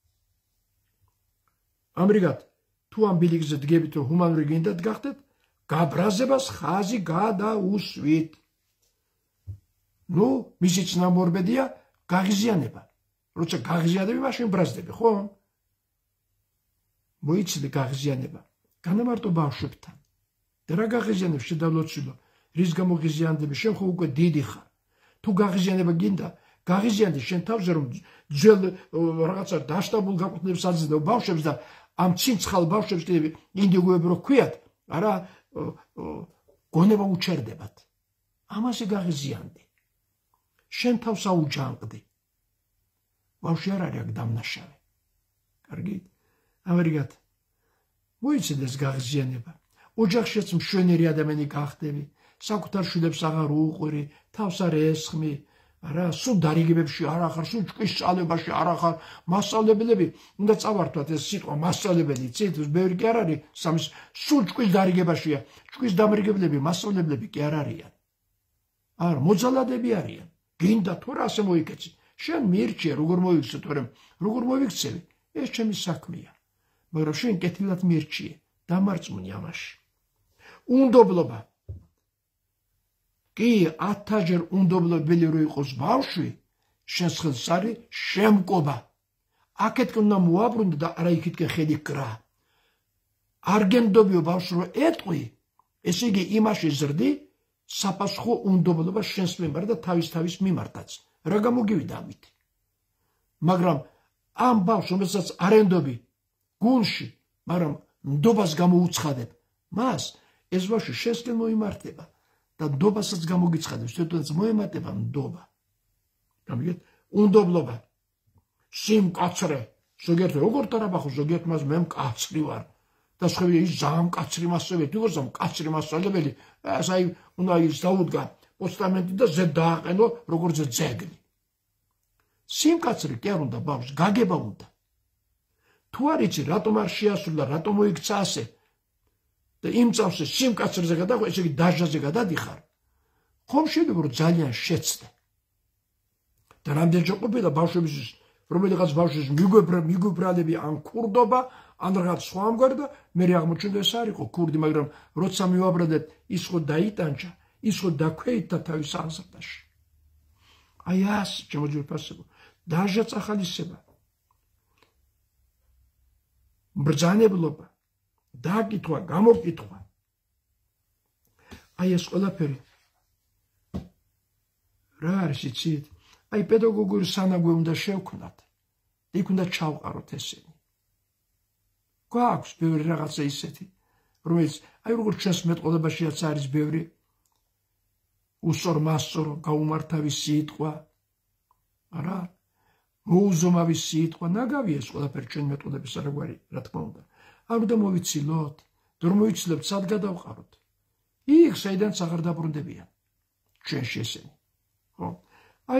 ამრიგად, თუ ამ ბილიკზე დგებით, რომ ჰუმანური გინდათ გახდეთ, გაბრაზებას ხაზი გადაუსვით. ნუ, მისი წინამორბედია გაღიზიანება. როცა გაღიზიანები, მაშინ ბრაზდები, ხო? მოიცილე გაღიზიანება. განამარტო ბავშვებთან. და რა გაღიზიანებ შედავლოცილო, რის გამო ღიზიანდები, შენ ხო უკვე დიდი ხარ. თუ გაღიზიანება გინდა, გაღიზიანდი შენ თავზე, რომ ძველ რაღაცა დაშტაბულ გაკვეთილებს აძლევ ბავშვებს და ამ ცინცხალ ბავშვებს კიდევ ინდიგოები რო ქვიათ, არა გონება უჩერდებათ. ამაზე გაღიზიანდი. შენ თავს აუჯანყდი. ბავშვი არ არის აქ დამნაშავე. კარგი? ამრიგად, მოიცით ეს გაღიზიანება. ოჯახშიც მშვენიერი ადამიანი გახდები, საკუთარ შვილებს აღარ უყვირი, თავს არ ესხმი, არა, სულ დარიგებებში არ ახარ, სულ ჭკვის სწავლებაში არ ახარ, მასწავლებლები, უნდა წავართვათ ეს სიტყვა მასწავლებელი, ცით, ბევრი კი არ არის, სამის სულ ჭკვის დარიგებაშია, ჭკვის დამრიგებლები, მასწავლებლები კი არ არიან. არა, მოძალადები არიან. გინდა თუ რა ასე მოიქეცი, შენ მირჩიე, როგორ მოიქცე, თორემ როგორ მოიქცევი, ეს ჩემი საქმეა. მაგრამ შენ კეთილად მირჩიე, დამარწმუნე ამაში. უნდობლობა. კი ათჯერ უნდობლობელი რო იყოს ბავშვი, შენს ხელს არის შემკობა. აქეთკენ უნდა მოაბრუნდე და არა იქითკენ ხელი კრა. არ გემდობიო ბავშვს რო ეტყვი, ესე იგი იმაში ზრდი, საპასუხო უნდობლობა შენს მიმართ და თავის თავის მიმართაც. რა გამოგივიდა ამით? მაგრამ ამ ბავშვს, რომელსაც არ ენდობი გულში, მაგრამ ნდობას გამოუცხადებ, მას ეს ბავშვი შენსკენ მოიმართება. და ნდობასაც გამოგიცხადებს, თვითონაც მოემატება ნდობა. გამიგეთ? უნდობლობა. სიმკაცრე. ზოგიერთი როგორ დარაბახო, ზოგიერთი მას მე მკაცრი ვარ. და სხვები ის ძალიან მკაცრი მასწავლებელი, თუ გოსა მკაცრი მასწავლებელი, ეს აი უნდა ის დაუდგა პოსტამენტი და ზედ დააყენო როგორც ძეგლი. სიმკაცრე კი არ უნდა ბავშვს, გაგება უნდა. თუ არ იცი რატომ არ შეასრულა, რატომ მოიქცა ასე? და იმ წავსე სიმკაცრეზე გადახვე, ესე იგი დაჟაზე გადადიხარ, ხომ შეიძლება რომ ძალიან შეცდე. და რამდენჯერ ყოფილა ბავშვებისთვის, რომელიღაც ბავშვის მიგვიბრალები ან ქურდობა, ან რაღაც სხვა ამგვარი და მე აღმოჩნდა ეს არ იყო ქურდი, მაგრამ როცა მივაბრადეთ, ის ხო დაიტანჯა, ის ხო დაქვეითდა თავის აღზრდაში. აი ასე, ჩემო ძვირფასებო, დაჟა წახალისება, ბრძანებლობა, დაკითხვა, გამოკითხვა. აი ეს ყველაფერი რა არის იცით? აი პედაგოგური სანაგვე უნდა შევქმნათ. იქ უნდა ჩავყაროთ ესენი. გვაქვს ბევრი რაღაცა ისეთი, რომელიც აი როგორც ჩვენს მეტყოლებაშიაც არის ბევრი უსწორ მასწორო გაუმართავი სიტყვა, არა, მოუზომავი სიტყვა, ნაგავია ეს ყველაფერი ჩვენ მეტყოდების საგვარი, რა თქმა უნდა. არ უნდა მოვიცილოთ, რომ მოვიცილებთ, სად გადავყაროთ. იქ, საიდანაც აღარ დაბრუნდებიან ჩვენში ესენი. ხო? აი,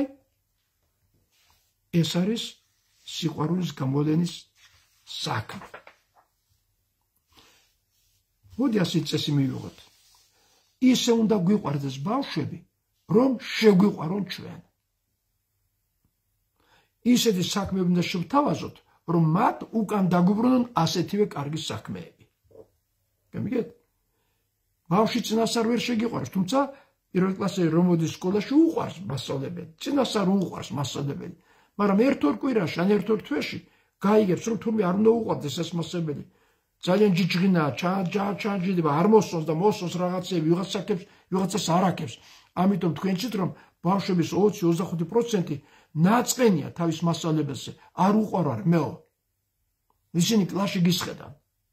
ეს არის სიყვარულის გამოვლენის საქმე. მოდი ასე წესი მივიღოთ. ისე უნდა გვიყვარდეს ბავშვები, რომ შეგვიყვარონ ჩვენ. ისეთი საქმეები უნდა შევთავაზოთ, რომ მათ უკან დაგვიბრუნონ ასეთივე კარგი საქმეები. გამიგეთ? ბავშვი წინასწარ ვერ შეგიყვარს, თუმცა პირველ კლასში რომ მოდის სკოლაში უყვარს მასწავლებელი. წინასწარ უყვარს მასწავლებელი, მაგრამ ერთ-ორ კვირაში ან ერთ-ორ თვეში გაიგებს, რომ თურმე არ უნდა უყვარდეს ეს მასწავლებელი. ძალიან ჯიჯღინაა, ჩაჯაჯაჯდება, არ მოსწონს და მოსწონს რაღაცები, ვიღაცაკებს, ვიღაცას არაკებს. ამიტომ თქვენ იცით, რომ ბავშვების ოცი ოცდახუთი პროცენტი ნაწყენია თავის მასწავლებელზე, არ უყვარვარ მეო. ისინი კლასში გისხედან.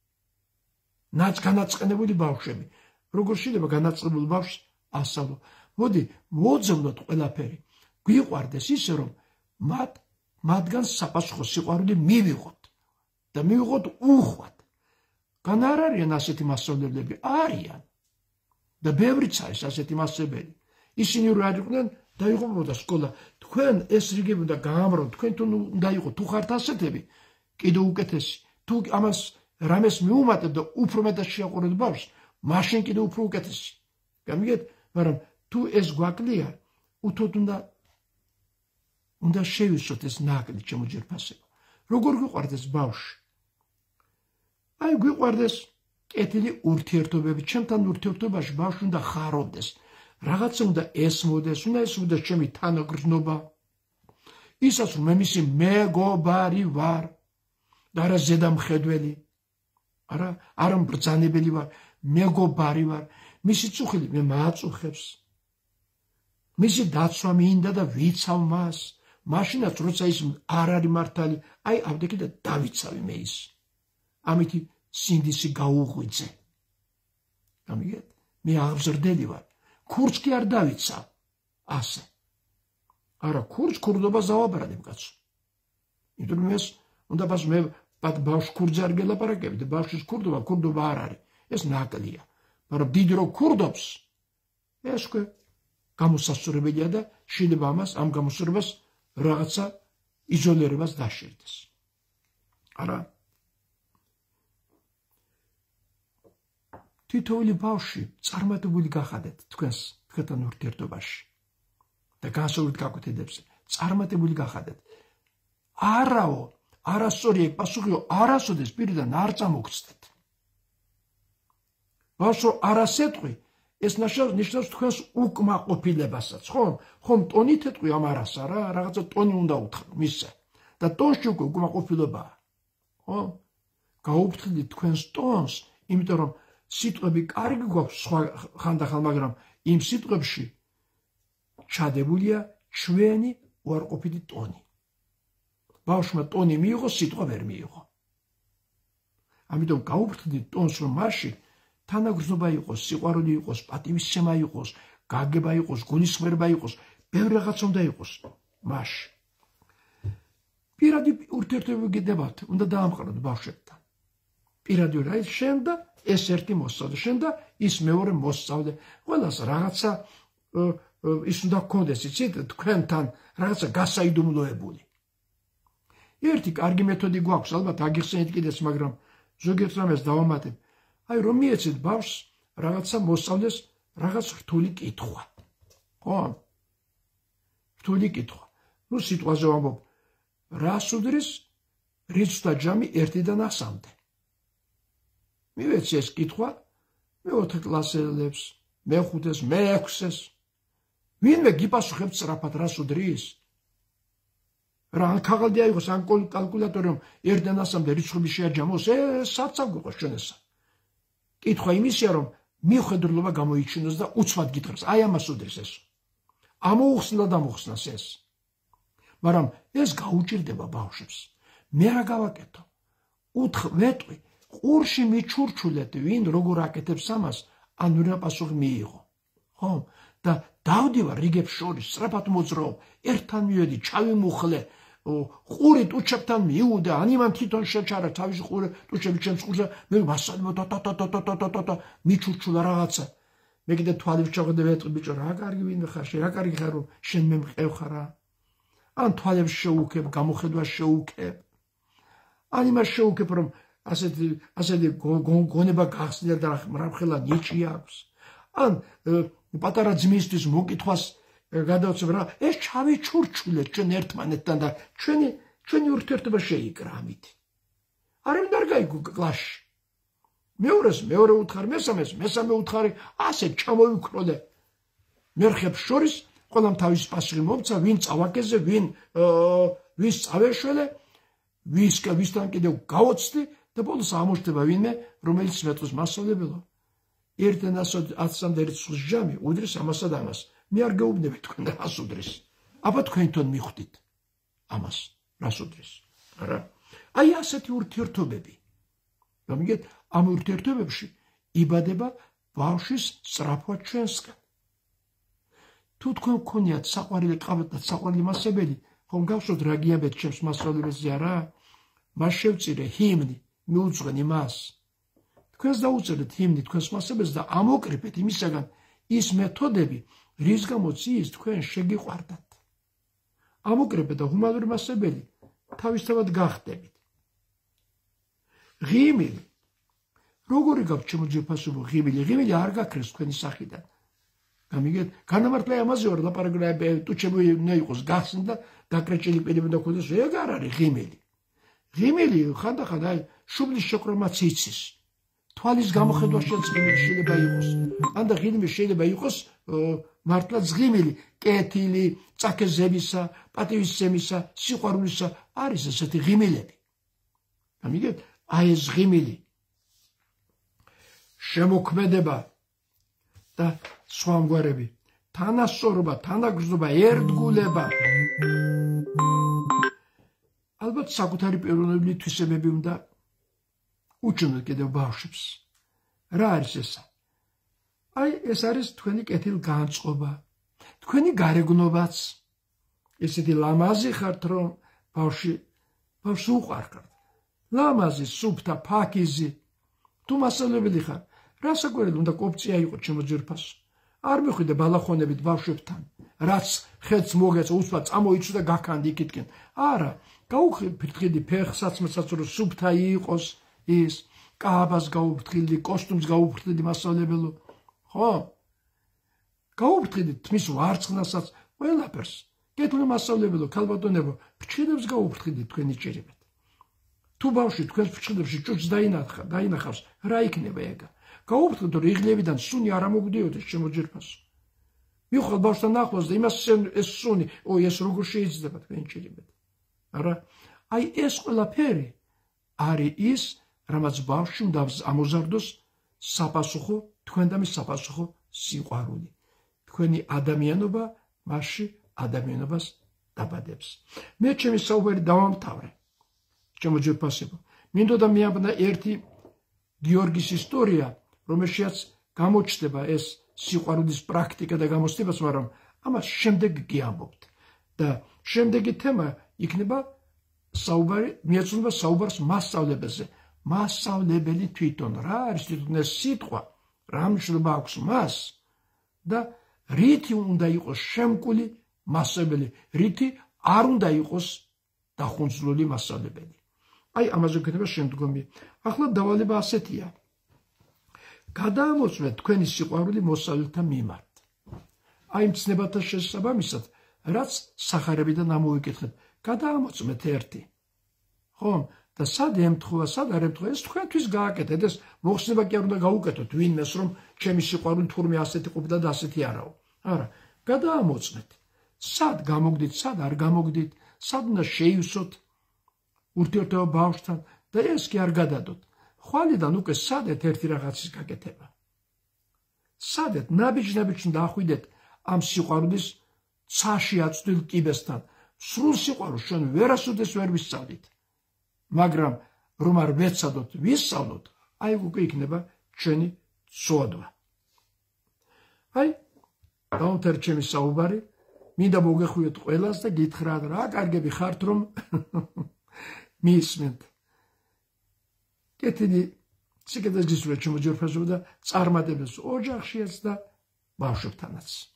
ნაც განაწყენებული ბავშვები. როგორ შეიძლება განაწყენებული ბავშვს ასწავლო? მოდი, მოძებნოთ ყველაფერი. გვიყვარდეს ისე, რომ მათ მათგან საპასუხო სიყვარული მივიღოთ და მივიღოთ უხვად. გან არ არიან ასეთი მასწავლებლები? არიან. და ბევრიც არის ასეთი მასწავლებელი. ისინი რო არ იყვნენ, დაიღუპებოდა სკოლა. თქვენ ეს რიგები უნდა გაამროთ, თქვენ თუ უნდა იყოთ, თუ ხართ ასეთები, კიდევ უკეთესი. თუ ამას რამეს მიუმატებ და უფრო მეტად შეაყურეთ ბავშვს, მაშინ კიდევ უფრო უკეთესი. გამიგეთ? მაგრამ თუ ეს გვაკლია, უთოდ უნდა უნდა შევისვოთ ეს ნაკლი ჩემო ჯერფასებო. როგორ გვიყვარდეს ბავშვი? აი გვიყვარდეს კეთილი ურთიერთობები, ჩემთან ურთიერთობაში ბავშვი უნდა ხარობდეს. რაღაცა უნდა ესმოდეს, უნდა ესმოდეს ჩემი თანაგრძნობა. ისაც რომ მე მისი მეგობარი ვარ და არა ზედამხედველი, არა, არა mbრძანებელი ვარ, მეგობარი ვარ. მისი წუხილი მე მააწუხებს. მისი დაცვა მინდა და ვიცავ მას. მაშინაც როცა ის არ არის მართალი, აი ავდექი და დავიცავი მე ის. ამითი სინდისი გაუღვიძე. გამიგეთ? მე აღზრდელი ვარ. ქურს კი არ დავიცავ. ასე. არა, ქურს ქურდობა ზავაბრადებ კაცო. იმიტომ რომ ეს უნდა ბას მე ბად ბავშვ ქურზე არ გელაპარაკები და ბავშვის ქურდობა, ქურდობა არ არის. ეს ნაკლია. მაგრამ დიდი რო ქურდობს, ეს უკვე გამოსასწორებელია და შეიძლება ამას, ამ გამოსწორებას რაღაცა იზოლირებას დაშერდეს. არა. თითოეული ბავშვი წარმატებული გახადეთ თქვენს თქვენთან ურთიერთობაში და განსაკუთრებით გაკვეთილებზე წარმატებული გახადეთ. არაო, არასწორია პასუხიო, არასოდეს პირიდან არ წამოგცდეთ. ბავშვო არასეთყვი, ეს ნიშნავს თქვენს უკმაყოფილებასაც, ხო? ხომ ტონით ეთყვი ამ არასა რა, რაღაცა ტონი უნდა უთხრა მისცე. და ტონში უკვე უკმაყოფილებაა. ხო? გაუფრთხილდით თქვენს ტონს, იმიტომ რომ სიტყვები კარგი გვაქვს სხვა ხანდახან, მაგრამ იმ სიტყვებში ჩადებულია ჩვენი უარყოფითი ტონი. ბავშვმა ტონი მიიღო, სიტყვა ვერ მიიღო. ამიტომ გაუფრთხილდით ტონს, რომ მასში თანაგრძნობა იყოს, სიყვარული იყოს, პატივისცემა იყოს, გაგება იყოს, გულისხმება იყოს, ბევრი რაღაცა უნდა იყოს მასში. პირადი ურთიერთობები გედებათ, უნდა დაამყაროთ ბავშვებთან. პირადი რა ის შენ და ეს ერთი მოსწავლე, შენ და ის მეორე მოსწავლე. ყველას რაღაცა ის უნდა გქონდეს, იცით, თქვენთან რაღაცა გასაიდუმლოებული. ერთი კარგი მეთოდი გვაქვს, ალბათ აგიხსენით კიდეც, მაგრამ ზოგიერთ რამეს დავამატებ. აი რომ მიეცეთ ბავშვს რაღაცა მოსწავლეს რაღაც რთული კითხვა. ხო? რთული კითხვა. ნუ სიტყვაზე ვამბობ. რას უდრის რიცხვთა ჯამი ერთიდან ასამდე? მივეცი ეს კითხვა მეოთხე კლასელებს, მეხუთეს, მეექვსეს. ვინმე გიპასუხებს სწრაფად რას უდრის? რა ქაღალდი აიღოს ან კალკულატორი რომ ერთიდან ასამდე რიცხვები შეაჯამოს, ეს საცავ გიყოს ჩვენ ესა. კითხვა იმისია, რომ მიხედრულობა გამოიჩინოს და უცბად გითხრას. აი ამას უდრის ეს. ამოუხსნა და მოხსნას ეს. მაგრამ ეს გაუჭირდება ბავშვებს. მე რა გავაკეთო? უთხვეტყვი, ყურში მიჩურჩულეთ, ვინ როგორ აკეთებს ამას, ან რა პასუხი მიიღო. ხო? და დავდივარ რიგებს შორის, სწრაფად მოძრაობ, ერთთან მივედი, ჩავიმუხლე, ყური ტუჩებთან მიუვდა, ანიმან თვითონ შეჩარა თავისი ყური ტუჩები ჩემს ყურზე, მე მასალმო და და და და და და და მიჩურჩულა რაღაცა. მე კიდე თვალებს ჩავხედე ვეტყვი, ბიჭო, რა კარგი ვინმე ხარ, რა კარგი ხარ, რომ შენ მე მყევ ხარ რა. ან თვალებს შეუქებ, გამოხედვას შეუქებ. ან იმას შეუქებ, რომ ასეთი ასეთი გონება გახსნილ და მრავლა ნიჭი აქვს. ან პატარა ძმისთვის მოკითხვას გადავწევ რა, ეს ჩავიჩურჩულეთ ჩვენ ერთმანეთთან და ჩვენი ჩვენი ურთიერთობა შეიკრა ამით. არავინ არ გაიგო კლასში. მეორეს მეორე უთხარ, მესამეს მესამე უთხარი, ასე ჩამოვიქროლე. მერხებს შორის ყველამ თავის პასუხი მომცა, ვინ წავაკეზე, ვინ ვის წავეშველე, ვის ვისთან კიდევ გავოცდი და ბოლოს ამოჩნდება ვინმე, რომელიც მეტყვის მასწავლებელო. ერთთან ათსამდე რიცხვს ჟამი უდრის ამასა და ამას. მე არ გეუბნები თქვენ რას უდრის. აბა თქვენ თვითონ მიხვდით ამას, რას უდრის. არა. აი ასეთი ურთიერთობები. გამიგეთ, ამ ურთიერთობებში იბადება ბავშვის სწრაფვა ჩვენსგან. თუ თქვენ გქონიათ საყვარელი ყავთ და საყვარელი მასწავლებელი, ხომ გავსოთ რა გიაბეთ ჩემს მასწავლებელზე არა? მას შევწირე ჰიმნი, მიუძღვენ იმას. თქვენს დაუწერეთ ჰიმნი თქვენს მასწავლებელს და ამოკრიფეთ იმისაგან ის მეთოდები, რის გამოც ის თქვენ შეგიყვარდათ. ამოკრიფეთ და ჰუმანური მასწავლებელი თავისთავად გახდებით. ღიმილი. როგორი გაქვთ ჩემო ძვირფასობო ღიმილი? ღიმილი არ გაქრეს თქვენი სახიდან. გამიგეთ, განამართლა ამაზე ვარ ლაპარაკი, ტუჩები უნდა იყოს გახსნ და დაკრეჭილი პირები და ქონდეს, ეგ არ არის ღიმილი. ღიმილი ხანდახან აი შუბლის შეკრომაც იცის. თვალის გამოხედვა შეძღიმილი შეიძლება იყოს. ან და ღიმილი შეიძლება იყოს მართლაც ღიმილი, კეთილი, წაქეზებისა, პატივისცემისა, სიყვარულისა, არის ესეთი ღიმილები. გამიგეთ, აი ეს ღიმილი. შემოქმედება და სხვა ამგვარები, თანასწორობა, თანაგრძნობა, ერთგულება. ალბათ საკუთარი პიროვნული თვისებები უნდა უჩვენოთ კიდევ ბავშვებს. რა არის ესა? აი ეს არის თქვენი კეთილგანწყობა, თქვენი გარეგნობაც. ესეთი ლამაზი ხართ, რომ ბავშვი ბავშვს უყვართ. ლამაზი, სუფთა, ფაქიზი. თუ მასწავლებელი ხარ, რა საკვირად უნდა კოპცია იყო ჩემო ძვირფასო. არ მიხვიდე ბალახონებით ბავშვებთან, რაც ხელს მოგეცა, უსვლა წამოიცუ და გაქანდი იქითკენ. არა, გაუფრთხილდი ფეხსაცმელსაც, რომ სუფთა იყოს ის, კაბას გაუფრთხილდი, კოსტუმს გაუფრთხილდი მასწავლებელო. ხო? გაუფრთხილდი თმის ვარცხნასაც, ყველაფერს. კეთილი მასწავლებელო, ქალბატონებო, ფრჩხილებს გაუფრთხილდი თქვენი ჭირებით. თუ ბავშვი თქვენს ფრჩხილებში ჭურჭს დაინახავს, რა იქნება ეგა? გაუფრთხილდ, რომ იღლებიდან სუნი არ ამოგვდიოდეს ჩემო ძვირფასო. მივხვდ ბავშვთან ახლოს და იმას ეს სუნი, ო ეს როგორ შეიძლება თქვენ ჭირებით? არა? აი ეს ყველაფერი არის ის, რამაც ბავშვი უნდა ამოზარდოს საპასუხო, თქვენ და მის საპასუხო სიყვარული. თქვენი ადამიანობა მასში ადამიანობას დაბადებს. მე ჩემი საუბარი დავამთავრე. ჩემო ძვირფასებო, მინდოდა მიაბნა ერთი გიორგის ისტორია, რომელშიც გამოჩნდება ეს სიყვარულის პრაქტიკა და გამოცდილებას, მაგრამ ამას შემდეგ გიამბობთ. და შემდეგი თემა იქნება საუბარი, მიეწოდება საუბარს მასწავლებელზე. მასწავლებელი თვითონ რა არის თვითონ ეს სიტყვა, რა მნიშვნელობა აქვს მას და რითი უნდა იყოს შემკული მასწავლებელი, რითი არ უნდა იყოს დახუნძლული მასწავლებელი. აი ამაზე გვქნება შემდგომი. ახლა დავალება ასეთია. გადაამოწმეთ თქვენი სიყვარული მოსწავლეთა მიმართ. აი მცნებათა შესაბამისად, რაც სახარებიდან ამოვიკითხეთ, გადაამოწმეთ ერთი. ხომ? და სად ემთხვევა, სად არ ემთხვევა, ეს თქვენთვის გააკეთეთ, ეს მოხსნება კი არ უნდა გაუკეთოთ ვინმეს, რომ ჩემი სიყვარული თურმე ასეთი ყოფილა და ასეთი არაო. არა, გადაამოწმეთ. სად გამოგდით, სად არ გამოგდით, სად უნდა შეივსოთ ურთიერთობა ბავშვთან და ეს კი არ გადადოთ. ხვალიდან უკვე სადეთ ერთი რაღაცის გაკეთება. სადეთ ნაბიჯ-ნაბიჯ დაახვიდეთ ამ სიყვარულის ცაში აწვდილ კიბესთან. სრულ სიყვარულს ჩვენ ვერასოდეს ვერ ვისწავლით. მაგრამ რომ არ ვეცადოთ, ვისწავლოთ, აი უკვე იქნება ჩვენი ცოდვა. აი დავთერ ჩემი საუბარი, მინდა მოგეხვიოთ ყველას და გითხრათ რა კარგები ხართ რომ მიისმენთ. კეთილი სიკეთეს გისურვებთ ჩემო ჯერფასო და წარმატებებს ოჯახშიაც და ბავშვებთანაც.